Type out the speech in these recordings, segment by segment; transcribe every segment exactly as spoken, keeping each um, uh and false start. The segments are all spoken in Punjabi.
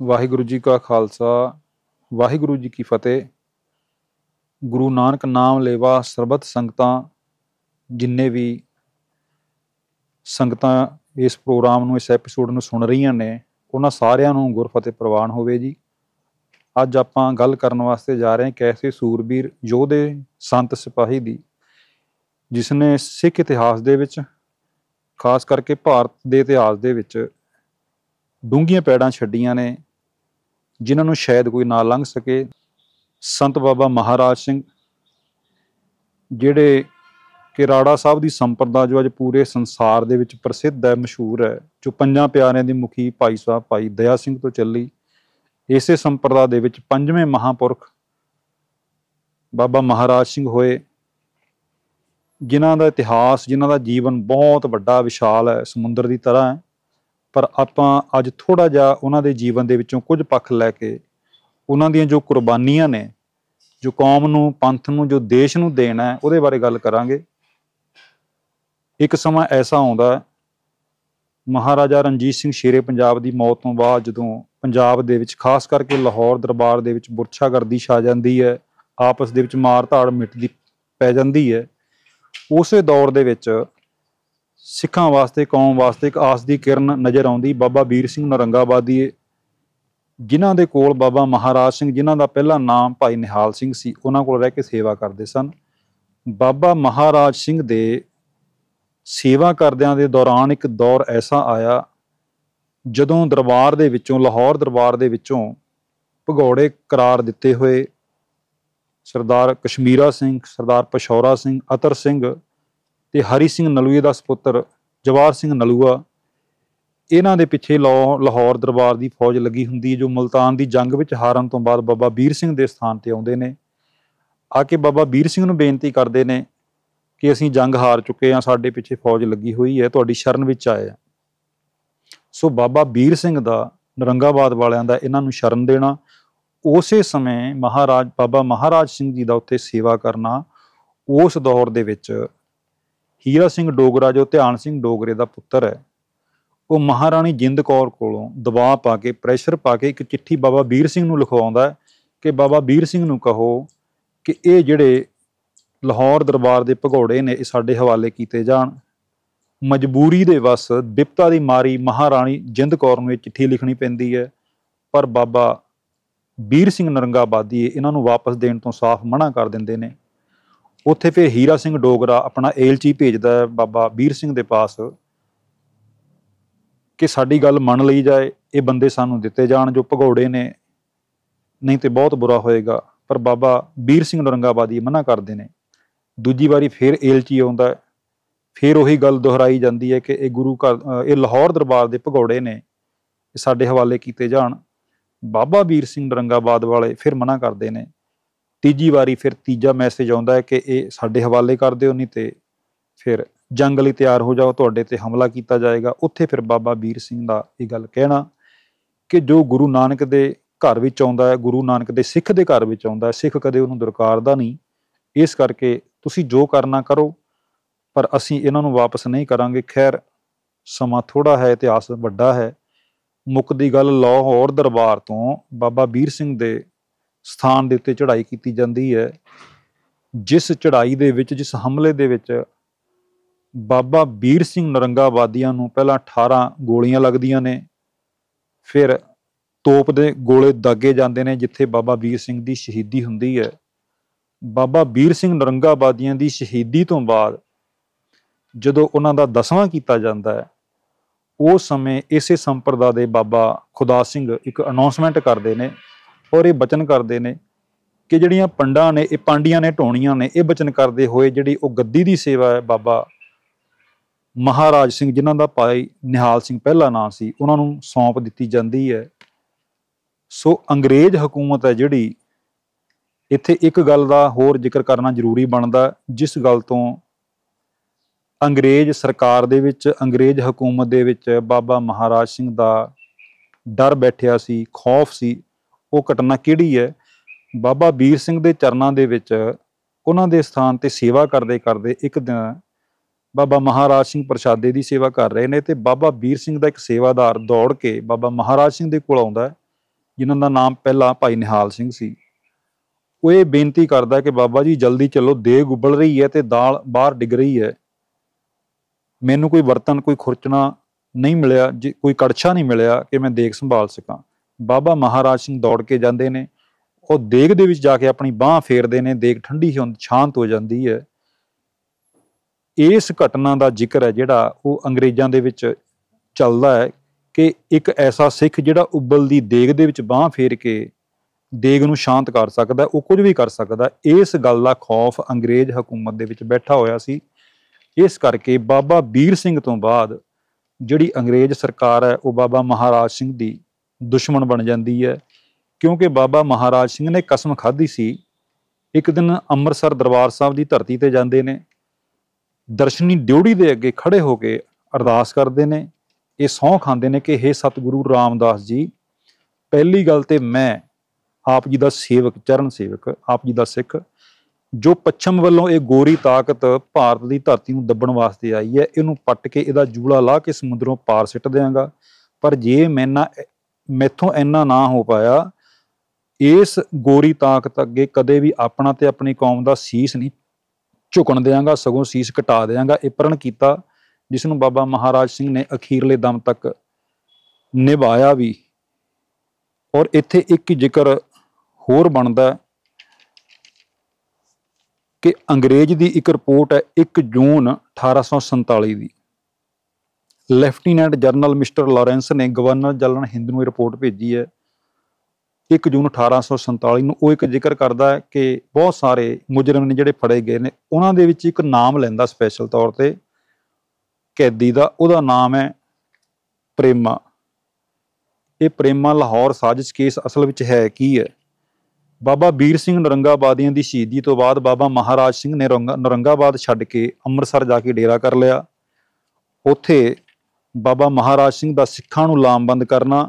ਵਾਹਿਗੁਰੂ ਜੀ ਕਾ ਖਾਲਸਾ ਵਾਹਿਗੁਰੂ ਜੀ ਕੀ ਫਤਿਹ। ਗੁਰੂ ਨਾਨਕ ਨਾਮ ਲੇਵਾ ਸਰਬਤ ਸੰਗਤਾਂ, ਜਿੰਨੇ ਵੀ ਸੰਗਤਾਂ ਇਸ ਪ੍ਰੋਗਰਾਮ ਨੂੰ, ਇਸ ਐਪੀਸੋਡ ਨੂੰ ਸੁਣ ਰਹੀਆਂ ਨੇ, ਉਹਨਾਂ ਸਾਰਿਆਂ ਨੂੰ ਗੁਰਫਤਿਹ ਪ੍ਰਵਾਨ ਹੋਵੇ ਜੀ। ਅੱਜ ਆਪਾਂ ਗੱਲ ਕਰਨ ਵਾਸਤੇ ਜਾ ਰਹੇ ਹਾਂ ਇੱਕ ਐਸੇ ਸੂਰਬੀਰ ਯੋਧੇ ਸੰਤ ਸਿਪਾਹੀ ਦੀ, ਜਿਸ ਨੇ ਸਿੱਖ ਇਤਿਹਾਸ ਦੇ ਵਿੱਚ, ਖਾਸ ਕਰਕੇ ਭਾਰਤ ਦੇ ਇਤਿਹਾਸ ਦੇ ਵਿੱਚ ਡੂੰਘੀਆਂ ਪੈੜਾਂ ਛੱਡੀਆਂ ਨੇ, ਜਿਨ੍ਹਾਂ ਨੂੰ ਸ਼ਾਇਦ ਕੋਈ ਨਾ ਲੰਘ ਸਕੇ। ਸੰਤ ਬਾਬਾ ਮਹਾਰਾਜ ਸਿੰਘ, ਜਿਹੜੇ ਕਿ ਰਾੜਾ ਸਾਹਿਬ ਦੀ ਸੰਪਰਦਾ, ਜੋ ਅੱਜ ਪੂਰੇ ਸੰਸਾਰ ਦੇ ਵਿੱਚ ਪ੍ਰਸਿੱਧ ਹੈ, ਮਸ਼ਹੂਰ ਹੈ, ਜੋ ਪੰਜਾਂ ਪਿਆਰਿਆਂ ਦੀ ਮੁਖੀ ਭਾਈ ਸਾਹਿਬ ਭਾਈ ਦਇਆ ਸਿੰਘ ਤੋਂ ਚੱਲੀ। ਇਸੇ ਸੰਪਰਦਾ ਦੇ ਵਿੱਚ ਪੰਜਵੇਂ ਮਹਾਂਪੁਰਖ ਬਾਬਾ ਮਹਾਰਾਜ ਸਿੰਘ ਹੋਏ, ਜਿਨ੍ਹਾਂ ਦਾ ਇਤਿਹਾਸ, ਜਿਨ੍ਹਾਂ ਦਾ ਜੀਵਨ ਬਹੁਤ ਵੱਡਾ ਵਿਸ਼ਾਲ ਹੈ, ਸਮੁੰਦਰ ਦੀ ਤਰ੍ਹਾਂ ਹੈ। ਪਰ ਆਪਾਂ ਅੱਜ ਥੋੜ੍ਹਾ ਜਿਹਾ ਉਹਨਾਂ ਦੇ ਜੀਵਨ ਦੇ ਵਿੱਚੋਂ ਕੁਝ ਪੱਖ ਲੈ ਕੇ, ਉਹਨਾਂ ਦੀਆਂ ਜੋ ਕੁਰਬਾਨੀਆਂ ਨੇ, ਜੋ ਕੌਮ ਨੂੰ, ਪੰਥ ਨੂੰ, ਜੋ ਦੇਸ਼ ਨੂੰ ਦੇਣਾ ਹੈ, ਉਹਦੇ ਬਾਰੇ ਗੱਲ ਕਰਾਂਗੇ। ਇੱਕ ਸਮਾਂ ਐਸਾ ਆਉਂਦਾ, ਮਹਾਰਾਜਾ ਰਣਜੀਤ ਸਿੰਘ ਸ਼ੇਰੇ ਪੰਜਾਬ ਦੀ ਮੌਤ ਤੋਂ ਬਾਅਦ, ਜਦੋਂ ਪੰਜਾਬ ਦੇ ਵਿੱਚ ਖਾਸ ਕਰਕੇ ਲਾਹੌਰ ਦਰਬਾਰ ਦੇ ਵਿੱਚ ਬੁਰਛਾਗਰਦੀ ਛਾ ਜਾਂਦੀ ਹੈ, ਆਪਸ ਦੇ ਵਿੱਚ ਮਾਰ ਧਾੜ ਮਿਟਦੀ ਪੈ ਜਾਂਦੀ ਹੈ। ਉਸੇ ਦੌਰ ਦੇ ਵਿੱਚ ਸਿੱਖਾਂ ਵਾਸਤੇ, ਕੌਮ ਵਾਸਤੇ ਇੱਕ ਆਸ ਦੀ ਕਿਰਨ ਨਜ਼ਰ ਆਉਂਦੀ। ਬਾਬਾ ਵੀਰ ਸਿੰਘ ਨਰੰਗਾਬਾਦੀਏ, ਜਿਨ੍ਹਾਂ ਦੇ ਕੋਲ ਬਾਬਾ ਮਹਾਰਾਜ ਸਿੰਘ, ਜਿਨ੍ਹਾਂ ਦਾ ਪਹਿਲਾ ਨਾਮ ਭਾਈ ਨਿਹਾਲ ਸਿੰਘ ਸੀ, ਉਹਨਾਂ ਕੋਲ ਰਹਿ ਕੇ ਸੇਵਾ ਕਰਦੇ ਸਨ। ਬਾਬਾ ਮਹਾਰਾਜ ਸਿੰਘ ਦੇ ਸੇਵਾ ਕਰਦਿਆਂ ਦੇ ਦੌਰਾਨ ਇੱਕ ਦੌਰ ਐਸਾ ਆਇਆ, ਜਦੋਂ ਦਰਬਾਰ ਦੇ ਵਿੱਚੋਂ, ਲਾਹੌਰ ਦਰਬਾਰ ਦੇ ਵਿੱਚੋਂ ਭਗੌੜੇ ਕਰਾਰ ਦਿੱਤੇ ਹੋਏ ਸਰਦਾਰ ਕਸ਼ਮੀਰਾ ਸਿੰਘ, ਸਰਦਾਰ ਪਸ਼ੌਰਾ ਸਿੰਘ, ਅਤਰ ਸਿੰਘ ਤੇ ਹਰੀ ਸਿੰਘ ਨਲੂਏ ਦਾ ਸਪੁੱਤਰ ਜਵਾਹਰ ਸਿੰਘ ਨਲੂਆ, ਇਹਨਾਂ ਦੇ ਪਿੱਛੇ ਲਾਹੌਰ ਲਾਹੌਰ ਦਰਬਾਰ ਦੀ ਫੌਜ ਲੱਗੀ ਹੁੰਦੀ, ਜੋ ਮੁਲਤਾਨ ਦੀ ਜੰਗ ਵਿੱਚ ਹਾਰਨ ਤੋਂ ਬਾਅਦ ਬਾਬਾ ਵੀਰ ਸਿੰਘ ਦੇ ਸਥਾਨ ਤੇ ਆਉਂਦੇ ਨੇ। ਆ ਕੇ ਬਾਬਾ ਵੀਰ ਸਿੰਘ ਨੂੰ ਬੇਨਤੀ ਕਰਦੇ ਨੇ ਕਿ ਅਸੀਂ ਜੰਗ ਹਾਰ ਚੁੱਕੇ ਹਾਂ, ਸਾਡੇ ਪਿੱਛੇ ਫੌਜ ਲੱਗੀ ਹੋਈ ਹੈ, ਤੁਹਾਡੀ ਸ਼ਰਨ ਵਿੱਚ ਆਏ ਆ। ਸੋ ਬਾਬਾ ਵੀਰ ਸਿੰਘ ਦਾ, ਨਰੰਗਾਬਾਦ ਵਾਲਿਆਂ ਦਾ ਇਹਨਾਂ ਨੂੰ ਸ਼ਰਨ ਦੇਣਾ, ਉਸੇ ਸਮੇਂ ਮਹਾਰਾਜ ਬਾਬਾ ਮਹਾਰਾਜ ਸਿੰਘ ਜੀ ਦਾ ਉੱਥੇ ਸੇਵਾ ਕਰਨਾ। ਉਸ ਦੌਰ ਦੇ ਵਿੱਚ ਹੀਰਾ ਸਿੰਘ ਡੋਗਰਾ, ਜੋ ਧਿਆਨ ਸਿੰਘ ਡੋਗਰੇ ਦਾ ਪੁੱਤਰ ਹੈ, ਉਹ ਮਹਾਰਾਣੀ ਜਿੰਦ ਕੌਰ ਕੋਲੋਂ ਦਬਾਅ ਪਾ ਕੇ, ਪ੍ਰੈਸ਼ਰ ਪਾ ਕੇ ਇੱਕ ਚਿੱਠੀ ਬਾਬਾ ਵੀਰ ਸਿੰਘ ਨੂੰ ਲਿਖਵਾਉਂਦਾ ਹੈ ਕਿ ਬਾਬਾ ਵੀਰ ਸਿੰਘ ਨੂੰ ਕਹੋ ਕਿ ਇਹ ਜਿਹੜੇ ਲਾਹੌਰ ਦਰਬਾਰ ਦੇ ਭਗੌੜੇ ਨੇ, ਇਹ ਸਾਡੇ ਹਵਾਲੇ ਕੀਤੇ ਜਾਣ। ਮਜਬੂਰੀ ਦੇ ਵਸ, ਬਿਪਤਾ ਦੀ ਮਾਰੀ ਮਹਾਰਾਣੀ ਜਿੰਦ ਕੌਰ ਨੂੰ ਇਹ ਚਿੱਠੀ ਲਿਖਣੀ ਪੈਂਦੀ ਹੈ, ਪਰ ਬਾਬਾ ਵੀਰ ਸਿੰਘ ਨਰੰਗਾਬਾਦੀ ਇਹਨਾਂ ਨੂੰ ਵਾਪਸ ਦੇਣ ਤੋਂ ਸਾਫ਼ ਮਨਾ ਕਰ ਦਿੰਦੇ ਨੇ। ਉੱਥੇ ਫਿਰ ਹੀਰਾ ਸਿੰਘ ਡੋਗਰਾ ਆਪਣਾ ਏਲਚੀ ਭੇਜਦਾ ਹੈ ਬਾਬਾ ਵੀਰ ਸਿੰਘ ਦੇ ਪਾਸ ਕਿ ਸਾਡੀ ਗੱਲ ਮੰਨ ਲਈ ਜਾਏ, ਇਹ ਬੰਦੇ ਸਾਨੂੰ ਦਿੱਤੇ ਜਾਣ ਜੋ ਭਗੌੜੇ ਨੇ, ਨਹੀਂ ਤੇ ਬਹੁਤ ਬੁਰਾ ਹੋਏਗਾ। ਪਰ ਬਾਬਾ ਵੀਰ ਸਿੰਘ ਨਰੰਗਾਬਾਦੀ ਮਨਾ ਕਰਦੇ ਨੇ। ਦੂਜੀ ਵਾਰੀ ਫਿਰ ਏਲਚੀ ਆਉਂਦਾ, ਫਿਰ ਉਹੀ ਗੱਲ ਦੁਹਰਾਈ ਜਾਂਦੀ ਹੈ ਕਿ ਇਹ ਗੁਰੂ ਘਰ, ਇਹ ਲਾਹੌਰ ਦਰਬਾਰ ਦੇ ਭਗੌੜੇ ਨੇ, ਇਹ ਸਾਡੇ ਹਵਾਲੇ ਕੀਤੇ ਜਾਣ। ਬਾਬਾ ਵੀਰ ਸਿੰਘ ਨਰੰਗਾਬਾਦ ਵਾਲੇ ਫਿਰ ਮਨਾ ਕਰਦੇ ਨੇ। ਤੀਜੀ ਵਾਰੀ ਫਿਰ ਤੀਜਾ ਮੈਸੇਜ ਆਉਂਦਾ ਹੈ ਕਿ ਇਹ ਸਾਡੇ ਹਵਾਲੇ ਕਰ ਦਿਓ, ਨਹੀਂ ਤੇ ਫਿਰ ਜੰਗ ਲਈ ਤਿਆਰ ਹੋ ਜਾਓ, ਤੁਹਾਡੇ ਤੇ ਹਮਲਾ ਕੀਤਾ ਜਾਏਗਾ। ਉੱਥੇ ਫਿਰ ਬਾਬਾ ਵੀਰ ਸਿੰਘ ਦਾ ਇਹ ਗੱਲ ਕਹਿਣਾ ਕਿ ਜੋ ਗੁਰੂ ਨਾਨਕ ਦੇ ਘਰ ਵਿੱਚ ਆਉਂਦਾ ਹੈ, ਗੁਰੂ ਨਾਨਕ ਦੇ ਸਿੱਖ ਦੇ ਘਰ ਵਿੱਚ ਆਉਂਦਾ ਹੈ, ਸਿੱਖ ਕਦੇ ਉਹਨੂੰ ਦੁਰਕਾਰਦਾ ਨਹੀਂ। ਇਸ ਕਰਕੇ ਤੁਸੀਂ ਜੋ ਕਰਨਾ ਕਰੋ, ਪਰ ਅਸੀਂ ਇਹਨਾਂ ਨੂੰ ਵਾਪਸ ਨਹੀਂ ਕਰਾਂਗੇ। ਖੈਰ, ਸਮਾਂ ਥੋੜ੍ਹਾ ਹੈ, ਇਤਿਹਾਸ ਵੱਡਾ ਹੈ। ਮੁੱਕਦੀ ਗੱਲ, ਲਾਹੌਰ ਦਰਬਾਰ ਤੋਂ ਬਾਬਾ ਵੀਰ ਸਿੰਘ ਦੇ ਸਥਾਨ ਦੇ ਉੱਤੇ ਚੜ੍ਹਾਈ ਕੀਤੀ ਜਾਂਦੀ ਹੈ। ਜਿਸ ਚੜ੍ਹਾਈ ਦੇ ਵਿੱਚ, ਜਿਸ ਹਮਲੇ ਦੇ ਵਿੱਚ ਬਾਬਾ ਵੀਰ ਸਿੰਘ ਨਰੰਗਾਬਾਦੀਆਂ ਨੂੰ ਪਹਿਲਾਂ ਅਠਾਰਾਂ ਗੋਲੀਆਂ ਲੱਗਦੀਆਂ ਨੇ, ਫਿਰ ਤੋਪ ਦੇ ਗੋਲੇ ਦਾਗੇ ਜਾਂਦੇ ਨੇ, ਜਿੱਥੇ ਬਾਬਾ ਵੀਰ ਸਿੰਘ ਦੀ ਸ਼ਹੀਦੀ ਹੁੰਦੀ ਹੈ। ਬਾਬਾ ਵੀਰ ਸਿੰਘ ਨਰੰਗਾਬਾਦੀਆਂ ਦੀ ਸ਼ਹੀਦੀ ਤੋਂ ਬਾਅਦ ਜਦੋਂ ਉਹਨਾਂ ਦਾ ਦਸਵਾਂ ਕੀਤਾ ਜਾਂਦਾ ਹੈ, ਉਸ ਸਮੇਂ ਇਸੇ ਸੰਪਰਦਾ ਦੇ ਬਾਬਾ ਖੁਦਾ ਸਿੰਘ ਇੱਕ ਅਨਾਉਂਸਮੈਂਟ ਕਰਦੇ ਨੇ ਔਰ ਇਹ ਬਚਨ ਕਰਦੇ ਨੇ ਕਿ ਜਿਹੜੀਆਂ ਪੰਡਾਂ ਨੇ, ਇਹ ਪਾਂਡੀਆਂ ਨੇ, ਢੋਣੀਆਂ ਨੇ, ਇਹ ਬਚਨ ਕਰਦੇ ਹੋਏ ਜਿਹੜੀ ਉਹ ਗੱਦੀ ਦੀ ਸੇਵਾ ਹੈ, ਬਾਬਾ ਮਹਾਰਾਜ ਸਿੰਘ, ਜਿਨ੍ਹਾਂ ਦਾ ਭਾਈ ਨਿਹਾਲ ਸਿੰਘ ਪਹਿਲਾ ਨਾਂ ਸੀ, ਉਹਨਾਂ ਨੂੰ ਸੌਂਪ ਦਿੱਤੀ ਜਾਂਦੀ ਹੈ। ਸੋ ਅੰਗਰੇਜ਼ ਹਕੂਮਤ ਹੈ ਜਿਹੜੀ, ਇੱਥੇ ਇੱਕ ਗੱਲ ਦਾ ਹੋਰ ਜ਼ਿਕਰ ਕਰਨਾ ਜ਼ਰੂਰੀ ਬਣਦਾ, ਜਿਸ ਗੱਲ ਤੋਂ ਅੰਗਰੇਜ਼ ਸਰਕਾਰ ਦੇ ਵਿੱਚ, ਅੰਗਰੇਜ਼ ਹਕੂਮਤ ਦੇ ਵਿੱਚ ਬਾਬਾ ਮਹਾਰਾਜ ਸਿੰਘ ਦਾ ਡਰ ਬੈਠਿਆ ਸੀ, ਖੌਫ ਸੀ। ਉਹ ਘਟਨਾ ਕਿਹੜੀ ਹੈ? ਬਾਬਾ ਵੀਰ ਸਿੰਘ ਦੇ ਚਰਨਾਂ ਦੇ ਵਿੱਚ, ਉਹਨਾਂ ਦੇ ਸਥਾਨ ਤੇ ਸੇਵਾ ਕਰਦੇ ਕਰਦੇ ਇੱਕ ਦਿਨ ਬਾਬਾ ਮਹਾਰਾਜ ਸਿੰਘ ਪ੍ਰਸ਼ਾਦੇ ਦੀ ਸੇਵਾ ਕਰ ਰਹੇ ਨੇ, ਤੇ ਬਾਬਾ ਵੀਰ ਸਿੰਘ ਦਾ ਇੱਕ ਸੇਵਾਦਾਰ ਦੌੜ ਕੇ ਬਾਬਾ ਮਹਾਰਾਜ ਸਿੰਘ ਦੇ ਕੋਲ ਆਉਂਦਾ ਹੈ ਜਿਨ੍ਹਾਂ ਦਾ ਨਾਮ ਪਹਿਲਾਂ ਭਾਈ ਨਿਹਾਲ ਸਿੰਘ ਸੀ, ਉਹ ਇਹ ਬੇਨਤੀ ਕਰਦਾ ਕਿ ਬਾਬਾ ਜੀ ਜਲਦੀ ਚੱਲੋ, ਦੇਗ ਉਬਲ ਰਹੀ ਹੈ ਤੇ ਦਾਲ ਬਾਹਰ ਡਿੱਗ ਰਹੀ ਹੈ, ਮੈਨੂੰ ਕੋਈ ਬਰਤਨ, ਕੋਈ ਖੁਰਚਣਾ ਨਹੀਂ ਮਿਲਿਆ, ਜੇ ਕੋਈ ਕੜਛਾ ਨਹੀਂ ਮਿਲਿਆ ਕਿ ਮੈਂ ਦੇਗ ਸੰਭਾਲ ਸਕਾਂ। ਬਾਬਾ ਮਹਾਰਾਜ ਸਿੰਘ ਦੌੜ ਕੇ ਜਾਂਦੇ ਨੇ, ਉਹ ਦੇਗ ਦੇ ਵਿੱਚ ਜਾ ਕੇ ਆਪਣੀ ਬਾਂਹ ਫੇਰਦੇ ਨੇ, ਦੇਗ ਠੰਡੀ ਹੋ ਸ਼ਾਂਤ ਹੋ ਜਾਂਦੀ ਹੈ। ਇਸ ਘਟਨਾ ਦਾ ਜ਼ਿਕਰ ਹੈ ਜਿਹੜਾ ਉਹ ਅੰਗਰੇਜ਼ਾਂ ਦੇ ਵਿੱਚ ਚੱਲਦਾ ਹੈ ਕਿ ਇੱਕ ਐਸਾ ਸਿੱਖ ਜਿਹੜਾ ਉਬਲਦੀ ਦੇਗ ਦੇ ਵਿੱਚ ਬਾਂਹ ਫੇਰ ਕੇ ਦੇਗ ਨੂੰ ਸ਼ਾਂਤ ਕਰ ਸਕਦਾ, ਉਹ ਕੁਝ ਵੀ ਕਰ ਸਕਦਾ। ਇਸ ਗੱਲ ਦਾ ਖੌਫ ਅੰਗਰੇਜ਼ ਹਕੂਮਤ ਦੇ ਵਿੱਚ ਬੈਠਾ ਹੋਇਆ ਸੀ। ਇਸ ਕਰਕੇ ਬਾਬਾ ਵੀਰ ਸਿੰਘ ਤੋਂ ਬਾਅਦ ਜਿਹੜੀ ਅੰਗਰੇਜ਼ ਸਰਕਾਰ ਹੈ ਉਹ ਬਾਬਾ ਮਹਾਰਾਜ ਸਿੰਘ ਦੀ ਦੁਸ਼ਮਣ ਬਣ ਜਾਂਦੀ ਹੈ, ਕਿਉਂਕਿ ਬਾਬਾ ਮਹਾਰਾਜ ਸਿੰਘ ਨੇ ਕਸਮ ਖਾਧੀ ਸੀ। ਇੱਕ ਦਿਨ ਅੰਮ੍ਰਿਤਸਰ ਦਰਬਾਰ ਸਾਹਿਬ ਦੀ ਧਰਤੀ ਤੇ ਜਾਂਦੇ ਨੇ, ਦਰਸ਼ਨੀ ਡਿਉੜੀ ਦੇ ਅੱਗੇ ਖੜੇ ਹੋ ਕੇ ਅਰਦਾਸ ਕਰਦੇ ਨੇ, ਇਹ ਸਹੁੰ ਖਾਂਦੇ ਨੇ ਕਿ ਹੇ ਸਤਿਗੁਰੂ ਰਾਮਦਾਸ ਜੀ, ਪਹਿਲੀ ਗੱਲ ਤੇ ਮੈਂ ਆਪ ਜੀ ਦਾ ਸੇਵਕ, ਚਰਨ ਸੇਵਕ, ਆਪ ਜੀ ਦਾ ਸਿੱਖ, ਜੋ ਪੱਛਮ ਵੱਲੋਂ ਇਹ ਗੋਰੀ ਤਾਕਤ ਭਾਰਤ ਦੀ ਧਰਤੀ ਨੂੰ ਦੱਬਣ ਵਾਸਤੇ ਆਈ ਹੈ, ਇਹਨੂੰ ਪੱਟ ਕੇ ਇਹਦਾ ਜੂਲਾ ਲਾ ਕੇ ਸਮੁੰਦਰੋਂ ਪਾਰ ਸਿੱਟ ਦਿਆਂਗਾ। ਪਰ ਜੇ ਮੈਨਾਂ ਮੈਥੋਂ ਇੰਨਾ ਨਾ ਹੋ ਪਾਇਆ, ਇਸ ਗੋਰੀ ਤਾਕਤ ਅੱਗੇ ਕਦੇ ਵੀ ਆਪਣਾ ਤੇ ਆਪਣੀ ਕੌਮ ਦਾ ਸੀਸ ਨਹੀਂ ਝੁਕਣ ਦਿਆਂਗਾ, ਸਗੋਂ ਸੀਸ ਕਟਾ ਦਿਆਂਗਾ। ਇਹ ਪ੍ਰਣ ਕੀਤਾ, ਜਿਸ ਨੂੰ ਬਾਬਾ ਮਹਾਰਾਜ ਸਿੰਘ ਨੇ ਅਖੀਰਲੇ ਦਮ ਤੱਕ ਨਿਭਾਇਆ ਵੀ। ਔਰ ਇੱਥੇ ਇੱਕ ਜ਼ਿਕਰ ਹੋਰ ਬਣਦਾ ਕਿ ਅੰਗਰੇਜ਼ ਦੀ ਇੱਕ ਰਿਪੋਰਟ ਹੈ ਇੱਕ ਜੂਨ ਅਠਾਰਾਂ ਸੌ ਸੰਤਾਲੀ ਦੀ, ਲੈਫਟੀਨੈਂਟ ਜਨਰਲ ਮਿਸਟਰ ਲਾਰੈਂਸ ਨੇ ਗਵਰਨਰ ਜਨਰਲ ਹਿੰਦ ਨੂੰ ਇਹ ਰਿਪੋਰਟ ਭੇਜੀ ਹੈ ਇੱਕ ਜੂਨ ਅਠਾਰਾਂ ਸੌ ਸੰਤਾਲੀ ਨੂੰ। ਉਹ ਇੱਕ ਜ਼ਿਕਰ ਕਰਦਾ ਹੈ ਕਿ ਬਹੁਤ ਸਾਰੇ ਮੁਜਰਮ ਨੇ ਜਿਹੜੇ ਫੜੇ ਗਏ ਨੇ, ਉਹਨਾਂ ਦੇ ਵਿੱਚ ਇੱਕ ਨਾਮ ਲੈਂਦਾ ਸਪੈਸ਼ਲ ਤੌਰ ਤੇ ਕੈਦੀ ਦਾ, ਉਹਦਾ ਨਾਮ ਹੈ ਪ੍ਰੇਮਾ। ਇਹ ਪ੍ਰੇਮਾ ਲਾਹੌਰ ਸਾਜ਼ਿਸ਼ ਕੇਸ ਅਸਲ ਵਿੱਚ ਹੈ ਕੀ ਹੈ? ਬਾਬਾ ਵੀਰ ਸਿੰਘ ਨਰੰਗਾਬਾਦੀਆਂ ਦੀ ਸ਼ਹੀਦੀ ਤੋਂ ਬਾਅਦ ਬਾਬਾ ਮਹਾਰਾਜ ਸਿੰਘ ਨੇ ਨਰੰਗਾਬਾਦ ਛੱਡ ਕੇ ਅੰਮ੍ਰਿਤਸਰ ਜਾ ਕੇ ਡੇਰਾ ਕਰ ਲਿਆ। ਉੱਥੇ ਬਾਬਾ ਮਹਾਰਾਜ ਸਿੰਘ ਦਾ ਸਿੱਖਾਂ ਨੂੰ ਲਾਮਬੰਦ ਕਰਨਾ,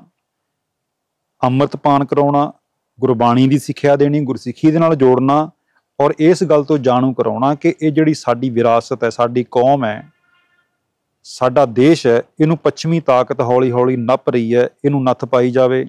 ਅੰਮ੍ਰਿਤਪਾਨ ਕਰਾਉਣਾ, ਗੁਰਬਾਣੀ ਦੀ ਸਿੱਖਿਆ ਦੇਣੀ, ਗੁਰਸਿੱਖੀ ਦੇ ਨਾਲ ਜੋੜਨਾ, ਔਰ ਇਸ ਗੱਲ ਤੋਂ ਜਾਣੂ ਕਰਾਉਣਾ ਕਿ ਇਹ ਜਿਹੜੀ ਸਾਡੀ ਵਿਰਾਸਤ ਹੈ, ਸਾਡੀ ਕੌਮ ਹੈ, ਸਾਡਾ ਦੇਸ਼ ਹੈ, ਇਹਨੂੰ ਪੱਛਮੀ ਤਾਕਤ ਹੌਲੀ ਹੌਲੀ ਨੱਪ ਰਹੀ ਹੈ, ਇਹਨੂੰ ਨੱਥ ਪਾਈ ਜਾਵੇ।